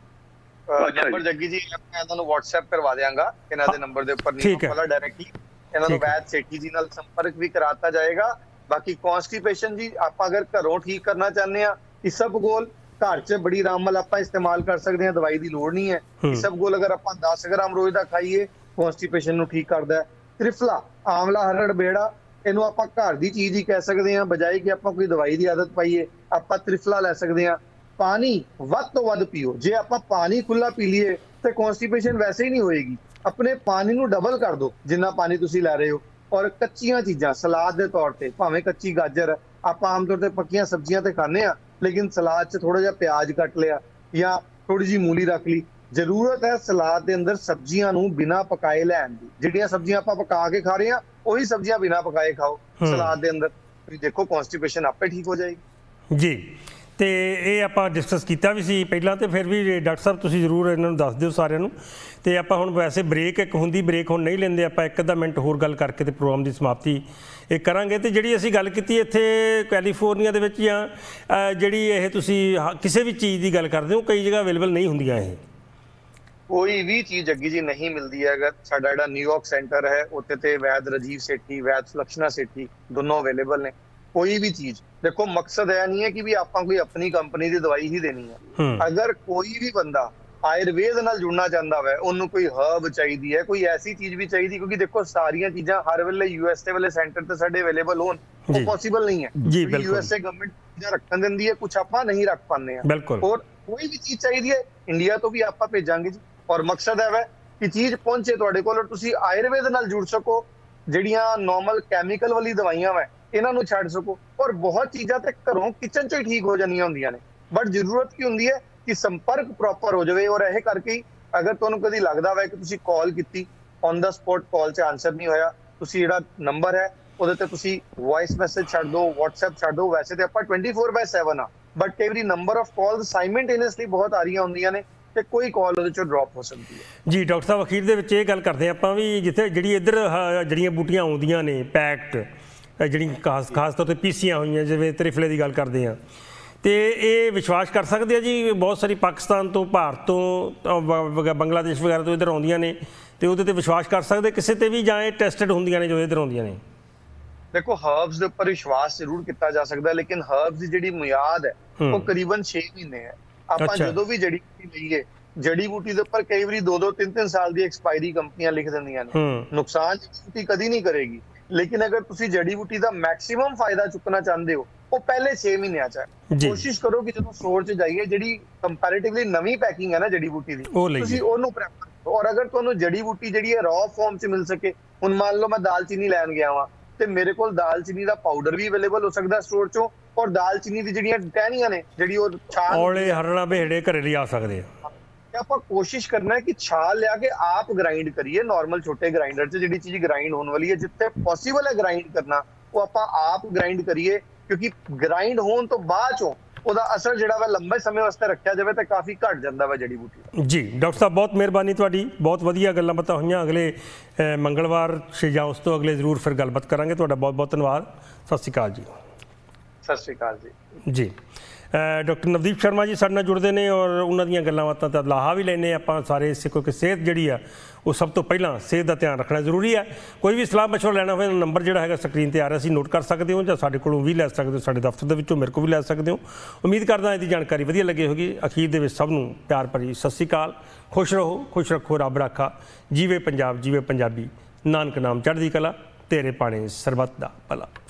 ਨੰਬਰ ਜੱਗੀ ਜੀ ਮੈਂ ਇਹਨਾਂ ਨੂੰ WhatsApp ਕਰਵਾ ਦਿਆਂਗਾ, ਇਹਨਾਂ ਦੇ ਨੰਬਰ ਦੇ ਉੱਪਰ ਠੀਕ ਨਹੀਂ ਹੈ। ਵਾਲਾ ਡਾਇਰੈਕਟਲੀ ਇਹਨਾਂ ਨੂੰ ਠੀਕ ਹੈ। ਵੈਦ ਸੇਠੀ ਜੀ ਨਾਲ ਸੰਪਰਕ ਵੀ ਕਰਾਤਾ ਜਾਏਗਾ। ਬਾਕੀ ਕਨਸਟੀਪੇਸ਼ਨ ਜੀ ਆਪਾਂ ਅਗਰ ਘਰੋਂ ਠੀਕ ਕਰਨਾ ਚਾਹੁੰਦੇ ਆ, ਇਸਬਗੋਲ ਘਰ 'ਚ ਬੜੀ ਆਰਾਮ ਨਾਲ ਆਪਾਂ ਇਸਤੇਮਾਲ ਕਰ ਸਕਦੇ ਹਾਂ, ਦਵਾਈ ਦੀ ਲੋੜ ਨਹੀਂ ਹੈ। ਇਸਬਗੋਲ ਅਗਰ ਆਪਾਂ ਦਸ ਗ੍ਰਾਮ ਰੋਜ਼ ਦਾ ਖਾਈਏ ਕਨਸਟੀਪੇਸ਼ਨ ਨੂੰ ਠੀਕ ਕਰਦਾ ਹੈ। ਤ੍ਰਿਫਲਾ ਆਮਲਾ ਹਰੜ ਬੇੜਾ, ਇਹਨੂੰ ਆਪਾਂ ਘਰ ਦੀ ਚੀਜ਼ ਹੀ ਕਹਿ ਸਕਦੇ ਹਾਂ, ਬਜਾਏ ਕਿ ਆਪਾਂ ਕੋਈ ਦਵਾਈ ਦੀ ਆਦਤ ਪਾਈਏ। ਆਪਾਂ ਤ੍ਰਿਫਲਾ ਲੈ ਸਕਦੇ ਹਾਂ। ਪਾਣੀ ਵੱਧ ਤੋਂ ਵੱਧ ਪੀਓ, ਜੇ ਆਪਾਂ ਪਾਣੀ ਖੁੱਲਾ ਪੀ ਲਈਏ ਤੇ ਕਨਸਟੀਪੇਸ਼ਨ ਵੈਸੇ ਹੀ ਨਹੀਂ ਹੋਏਗੀ। ਆਪਣੇ ਪਾਣੀ ਨੂੰ ਡਬਲ ਕਰ ਦਿਓ ਜਿੰਨਾ ਪਾਣੀ ਤੁਸੀਂ ਲੈ ਰਹੇ ਹੋ। ਔਰ ਕੱਚੀਆਂ ਚੀਜ਼ਾਂ ਸਲਾਦ ਦੇ ਤੌਰ ਤੇ, ਭਾਵੇਂ ਕੱਚੀ ਗਾਜਰ, ਆਪਾਂ ਆਮ ਤੌਰ ਤੇ ਪੱਕੀਆਂ ਸਬਜ਼ੀਆਂ ਤੇ ਖਾਂਦੇ ਆ, ਲੇਕਿਨ ਸਲਾਦ 'ਚ ਥੋੜਾ ਜਿਹਾ ਪਿਆਜ਼ ਕੱਟ ਲਿਆ ਜਾਂ ਥੋੜੀ ਜਿਹੀ ਮੂਲੀ ਰੱਖ ਲਈ। ਜ਼ਰੂਰਤ ਹੈ ਸਲਾਦ ਦੇ ਅੰਦਰ ਸਬਜ਼ੀਆਂ ਨੂੰ ਬਿਨਾਂ ਪਕਾਏ ਲੈਣ ਦੀ। ਜਿਹੜੀਆਂ ਸਬਜ਼ੀਆਂ ਆਪਾਂ ਪਕਾ ਕੇ ਖਾ ਰਹੇ ਹਾਂ ਉਹੀ ਸਬਜ਼ੀਆਂ ਬਿਨਾਂ ਪਕਾਏ ਖਾਓ ਸਲਾਦ ਦੇ ਅੰਦਰ, ਤੁਸੀਂ ਦੇਖੋ ਕਨਸਟੀਪੇਸ਼ਨ ਆਪੇ ਠੀਕ ਹੋ ਜਾਏਗੀ ਜੀ। ਤੇ ਇਹ ਆਪਾਂ ਡਿਸਕਸ ਕੀਤਾ ਵੀ ਸੀ ਪਹਿਲਾਂ, ਤੇ ਫਿਰ ਵੀ ਡਾਕਟਰ ਸਾਹਿਬ ਤੁਸੀਂ ਜ਼ਰੂਰ ਇਹਨਾਂ ਨੂੰ ਦੱਸ ਦਿਓ ਸਾਰਿਆਂ ਨੂੰ। ਤੇ ਆਪਾਂ ਹੁਣ ਵੈਸੇ ਬ੍ਰੇਕ ਇੱਕ ਹੁੰਦੀ, ਬ੍ਰੇਕ ਹੁਣ ਨਹੀਂ ਲੈਂਦੇ ਆਪਾਂ, ਇੱਕ ਅੱਧਾ ਮਿੰਟ ਹੋਰ ਗੱਲ ਕਰਕੇ ਤੇ ਪ੍ਰੋਗਰਾਮ ਦੀ ਸਮਾਪਤੀ ਇਹ ਕਰਾਂਗੇ। ਤੇ ਜਿਹੜੀ ਅਸੀਂ ਗੱਲ ਕੀਤੀ ਇੱਥੇ ਕੈਲੀਫੋਰਨੀਆ ਦੇ ਵਿੱਚ ਜਾਂ ਜਿਹੜੀ ਇਹ ਤੁਸੀਂ ਕਿਸੇ ਵੀ ਚੀਜ਼ ਦੀ ਗੱਲ ਕਰਦੇ ਹੋ, ਕਈ ਜਗ੍ਹਾ ਅਵੇਲੇਬਲ ਨਹੀਂ ਹੁੰਦੀਆਂ ਇਹ। ਕੋਈ ਵੀ ਚੀਜ਼ ਜੱਗੀ ਜੀ ਨਹੀਂ ਮਿਲਦੀ ਹੈ। ਅਗਰ ਸਾਡਾ ਜਿਹੜਾ ਨਿਊਯਾਰਕ ਸੈਂਟਰ ਹੈ ਉੱਥੇ ਤੇ ਵੈਦ ਰਾਜੀਵ ਸੇਠੀ, ਵੈਦ ਸੁਲਕਸ਼ਨਾ ਸੇਠੀ ਦੋਨੋਂ ਅਵੇਲੇਬਲ ਨੇ। ਕੋਈ ਵੀ ਚੀਜ਼ ਦੇਖੋ, ਮਕਸਦ ਇਹ ਨਹੀਂ ਹੈ ਕਿ ਵੀ ਆਪਾਂ ਕੋਈ ਆਪਣੀ ਕੰਪਨੀ ਦੀ ਦਵਾਈ ਹੀ ਦੇਣੀ ਹੈ। ਅਗਰ ਕੋਈ ਵੀ ਬੰਦਾ ਆਯੁਰਵੇਦ ਨਾਲ ਜੁੜਨਾ ਚਾਹੁੰਦਾ ਹੈ, ਉਹਨੂੰ ਕੋਈ ਹਰਬ ਚਾਹੀਦੀ ਹੈ, ਕੋਈ ਐਸੀ ਚੀਜ਼ ਵੀ ਚਾਹੀਦੀ, ਕਿਉਂਕਿ ਦੇਖੋ ਸਾਰੀਆਂ ਚੀਜ਼ਾਂ ਹਰ ਵੇਲੇ ਯੂਐਸਏ ਵਾਲੇ ਸੈਂਟਰ ਤੇ ਸਾਡੇ ਅਵੇਲੇਬਲ ਹੋਣ ਉਹ ਪੋਸੀਬਲ ਨਹੀਂ ਹੈ। ਯੂਐਸਏ ਗਵਰਨਮੈਂਟ ਚੀਜ਼ਾਂ ਰੱਖਣ ਦਿੰਦੀ ਹੈ, ਕੁਝ ਆਪਾਂ ਨਹੀਂ ਰੱਖ ਪਾਉਂਦੇ ਆ। ਔਰ ਕੋਈ ਵੀ ਚੀਜ਼ ਚਾਹੀਦੀ ਹੈ ਇੰਡੀਆ ਤੋਂ ਵੀ ਆਪਾਂ ਭੇਜਾਂਗੇ ਜੀ। ਔਰ ਮਕਸਦ ਹੈ ਕਿ ਚੀਜ਼ ਪਹੁੰਚੇ ਤੁਹਾਡੇ ਕੋਲ ਔਰ ਤੁਸੀਂ ਆਯੁਰਵੇਦ ਨਾਲ ਜੁੜ ਸਕੋ, ਜਿਹੜੀਆਂ ਨਾਰਮਲ ਕੈਮੀਕਲ ਵਾਲੀ ਦਵਾਈਆਂ ਵਾ ਇਹਨਾਂ ਨੂੰ ਛੱਡ ਸਕੋ। ਔਰ ਬਹੁਤ ਚੀਜ਼ਾਂ ਤੇ ਘਰੋਂ ਕਿਚਨ 'ਚ ਹੀ ਠੀਕ ਹੋ ਜਾਂਦੀਆਂ ਹੁੰਦੀਆਂ ਨੇ, ਬਟ ਜ਼ਰੂਰਤ ਕੀ ਹੁੰਦੀ ਹੈ ਕਿ ਸੰਪਰਕ ਪ੍ਰੋਪਰ ਹੋ ਜਾਵੇ। ਔਰ ਇਹ ਕਰਕੇ ਅਗਰ ਤੁਹਾਨੂੰ ਕਦੀ ਲੱਗਦਾ ਵਾ ਕਿ ਤੁਸੀਂ ਕਾਲ ਕੀਤੀ, ਔਨ ਦਾ ਸਪੌਟ ਕਾਲ 'ਚ ਆਨਸਰ ਨਹੀਂ ਹੋਇਆ, ਤੁਸੀਂ ਜਿਹੜਾ ਨੰਬਰ ਹੈ ਉਹਦੇ ਤੇ ਤੁਸੀਂ ਵੌਇਸ ਮੈਸੇਜ ਛੱਡ ਦਿਓ, WhatsApp ਛੱਡ ਦਿਓ। ਵੈਸੇ ਤੇ ਆਪਾਂ ਟਵੈਂਟੀ ਫੋਰ ਬਾਏ ਸੈਵਨ ਆ, ਬਟ ਕਈ ਵਾਰੀ ਨੰਬਰ ਆਫ ਕਾਲਸ ਸਾਈਮਲਟੇਨੀਅਸਲੀ ਬਹੁਤ ਆ ਰਹੀਆਂ ਹੁੰਦੀਆਂ ਨੇ ਤੇ ਕੋਈ ਕਾਲ ਉਹਦੇ ਚੋਂ ਡ੍ਰੌਪ ਹੋ ਸਕਦੀ ਹੈ। ਜੀ ਡਾਕਟਰ ਸਾਹਿਬ, ਅਖੀਰ ਦੇ ਵਿੱਚ ਇਹ ਗੱਲ ਕਰਦੇ ਆਪਾਂ ਵੀ ਜਿੱਥੇ ਜਿਹੜੀ ਇੱਧਰ ਜਿਹੜੀਆਂ ਬੂਟੀਆਂ ਆਉਂਦੀਆਂ ਨੇ ਪੈਕਟ, ਜਿਹੜੀਆਂ ਖਾਸ ਖਾਸ ਤੌਰ 'ਤੇ ਪੀਸੀਆਂ ਹੋਈਆਂ, ਜਿਵੇਂ ਤ੍ਰਿਫਲੇ ਦੀ ਗੱਲ ਕਰਦੇ ਹਾਂ, ਤੇ ਇਹ ਵਿਸ਼ਵਾਸ ਕਰ ਸਕਦੇ ਆ ਜੀ? ਬਹੁਤ ਸਾਰੀ ਪਾਕਿਸਤਾਨ ਤੋਂ, ਭਾਰਤ ਤੋਂ, ਬੰਗਲਾਦੇਸ਼ ਵਗੈਰਾ ਤੋਂ ਇੱਧਰ ਆਉਂਦੀਆਂ ਨੇ, ਤੇ ਉਹਦੇ ਤੇ ਵਿਸ਼ਵਾਸ ਕਰ ਸਕਦੇ ਕਿਸੇ ਤੇ ਵੀ, ਜਾਂ ਇਹ ਟੈਸਟਡ ਹੁੰਦੀਆਂ ਨੇ ਜੋ ਇੱਧਰ ਆਉਂਦੀਆਂ ਨੇ? ਦੇਖੋ, ਹਰਬਸ ਦੇ ਉੱਪਰ ਵਿਸ਼ਵਾਸ ਜ਼ਰੂਰ ਕੀਤਾ ਜਾ ਸਕਦਾ, ਲੇਕਿਨ ਹਰਬਸ ਦੀ ਜਿਹੜੀ ਮਿਆਦ ਹੈ ਉਹ ਕਰੀਬਨ ਛੇ ਮਹੀਨੇ ਹੈ। ਆਪਾਂ ਜਦੋਂ ਵੀ ਜੜੀ ਬੂਟੀ ਲਈਏ, ਜੜੀ ਬੂਟੀ ਦੇ ਉੱਪਰ ਕਈ ਵਾਰੀ ਦੋ ਦੋ ਤਿੰਨ ਤਿੰਨ ਸਾਲ ਦੀ ਐਕਸਪਾਇਰੀ ਕੰਪਨੀਆਂ ਲਿਖ ਦਿੰਦੀਆਂ ਨੇ। ਨੁਕਸਾਨ ਜੜੀ ਬੂਟੀ ਕਦੀ ਨਹੀਂ ਕਰੇਗੀ, ਲੇਕਿਨ ਅਗਰ ਤੁਸੀਂ ਜੜੀ ਬੂਟੀ ਦਾ ਮੈਕਸਿਮਮ ਫਾਇਦਾ ਚੁੱਕਣਾ ਚਾਹੁੰਦੇ ਹੋ ਉਹ ਪਹਿਲੇ ਛੇ ਮਹੀਨਿਆਂ 'ਚ ਹੈ। ਕੋਸ਼ਿਸ਼ ਕਰੋ ਕਿ ਜਦੋਂ ਸਟੋਰ 'ਚ ਜਾਈਏ, ਜਿਹੜੀ ਕੰਪੈਰੀਟਿਵਲੀ ਨਵੀਂ ਪੈਕਿੰਗ ਹੈ ਨਾ ਜੜੀ ਬੂਟੀ ਦੀ, ਤੁਸੀਂ ਉਹਨੂੰ ਪ੍ਰੈਫਰ ਕਰੋ। ਔਰ ਅਗਰ ਤੁਹਾਨੂੰ ਜੜੀ ਬੂਟੀ ਜਿਹੜੀ ਹੈ ਰॉ ਫਾਰਮ 'ਚ ਮਿਲ ਸਕੇ, ਹੁਣ ਮੰਨ ਲਓ ਮੈਂ ਦਾਲਚੀਨੀ ਲੈਣ ਗਿਆ ਵਾਂ ਤੇ ਮੇਰੇ ਕੋਲ ਦਾਲਚੀਨੀ ਦਾ ਪਾਊਡਰ ਵੀ ਅਵੇਲੇਬਲ ਹੋ ਸਕਦਾ ਸਟੋਰ 'ਚੋਂ, ਔਰ ਦਾਲਚੀਨੀ ਦੀ ਜਿਹੜੀਆਂ ਟਹਿਣੀਆਂ ਨੇ, ਜਿਹੜੀ ਉਹ ਛਾਲ ਔਲੇ ਹਰੜਾ ਬਿਹੜੇ ਘਰੇ ਲਈ ਆ ਸਕਦੇ ਆ। ਆਪਾਂ ਕੋਸ਼ਿਸ਼ ਕਰਨਾ ਹੈ ਕਿ ਛਾਲ ਲਿਆ ਕੇ ਆਪ ਗ੍ਰਾਈਂਡ ਕਰੀਏ, ਨਾਰਮਲ ਛੋਟੇ ਗ੍ਰਾਈਂਡਰ 'ਚ ਜਿਹੜੀ ਚੀਜ਼ ਗ੍ਰਾਈਂਡ ਹੋਣ ਵਾਲੀ ਹੈ, ਜਿੱਥੇ ਪੋਸੀਬਲ ਹੈ ਗ੍ਰਾਈਂਡ ਕਰਨਾ ਉਹ ਆਪਾਂ ਆਪ ਗ੍ਰਾਈਂਡ ਕਰੀਏ, ਕਿਉਂਕਿ ਗ੍ਰਾਈਂਡ ਹੋਣ ਤੋਂ ਬਾਅਦ ਚੋਂ ਉਹਦਾ ਅਸਰ ਜਿਹੜਾ ਵਾ ਲੰਬੇ ਸਮੇਂ ਵਾਸਤੇ ਰੱਖਿਆ ਜਾਵੇ ਤਾਂ ਕਾਫੀ ਘਟ ਜਾਂਦਾ ਵਾ ਜੜੀ ਬੂਟੀ। ਜੀ ਡਾਕਟਰ ਸਾਹਿਬ, ਬਹੁਤ ਮਿਹਰਬਾਨੀ ਤੁਹਾਡੀ, ਬਹੁਤ ਵਧੀਆ ਗੱਲਾਂ ਬਾਤਾਂ ਹੋਈਆਂ। ਅਗਲੇ ਮੰਗਲਵਾਰ ਜਾਂ ਉਸ ਤੋਂ ਅਗਲੇ ਜ਼ਰੂਰ ਫਿਰ ਗੱਲਬਾਤ ਕਰਾਂਗੇ। ਤੁਹਾਡਾ ਬਹੁਤ ਬਹੁਤ ਧੰਨਵਾਦ। ਸਤਿ ਸ਼੍ਰੀ ਅਕਾਲ ਜੀ। ਸਤਿ ਸ਼੍ਰੀ ਅਕਾਲ ਜੀ। ਜੀ ਡਾਕਟਰ ਨਵਦੀਪ ਸ਼ਰਮਾ ਜੀ ਸਾਡੇ ਨਾਲ ਜੁੜਦੇ ਨੇ ਔਰ ਉਹਨਾਂ ਦੀਆਂ ਗੱਲਾਂ ਬਾਤਾਂ ਤਾਂ ਲਾਹਾ ਵੀ ਲੈਂਦੇ ਆਪਾਂ ਸਾਰੇ ਇਸੇ, ਕਿਉਂਕਿ ਸਿਹਤ ਜਿਹੜੀ ਆ ਉਹ ਸਭ ਤੋਂ ਪਹਿਲਾਂ ਸਿਹਤ ਦਾ ਧਿਆਨ ਰੱਖਣਾ ਜ਼ਰੂਰੀ ਹੈ। ਕੋਈ ਵੀ ਸਲਾਹ ਮਸ਼ਵਰਾ ਲੈਣਾ ਹੋਵੇ ਨੰਬਰ ਜਿਹੜਾ ਹੈਗਾ ਸਕਰੀਨ ਤੇ ਆ ਰਿਹਾ ਸੀ, ਨੋਟ ਕਰ ਸਕਦੇ ਹੋ ਜਾਂ ਸਾਡੇ ਕੋਲੋਂ ਵੀ ਲੈ ਸਕਦੇ ਹੋ, ਸਾਡੇ ਦਫ਼ਤਰ ਦੇ ਵਿੱਚੋਂ ਮੇਰੇ ਕੋਲ ਵੀ ਲੈ ਸਕਦੇ ਹੋ। ਉਮੀਦ ਕਰਦਾ ਇਹਦੀ ਜਾਣਕਾਰੀ ਵਧੀਆ ਲੱਗੀ ਹੋਗੀ। ਅਖੀਰ ਦੇ ਵਿੱਚ ਸਭ ਨੂੰ ਪਿਆਰ ਭਰੀ ਸਤਿ ਸ਼੍ਰੀ ਅਕਾਲ। ਖੁਸ਼ ਰਹੋ, ਖੁਸ਼ ਰੱਖੋ, ਰੱਬ ਰਾਖਾ। ਜੀਵੇ ਪੰਜਾਬ, ਜੀਵੇ ਪੰਜਾਬੀ। ਨਾਨਕ ਨਾਮ ਚੜ੍ਹਦੀ ਕਲਾ, ਤੇਰੇ ਪਾਣੇ ਸਰਬੱਤ ਦਾ ਭਲਾ।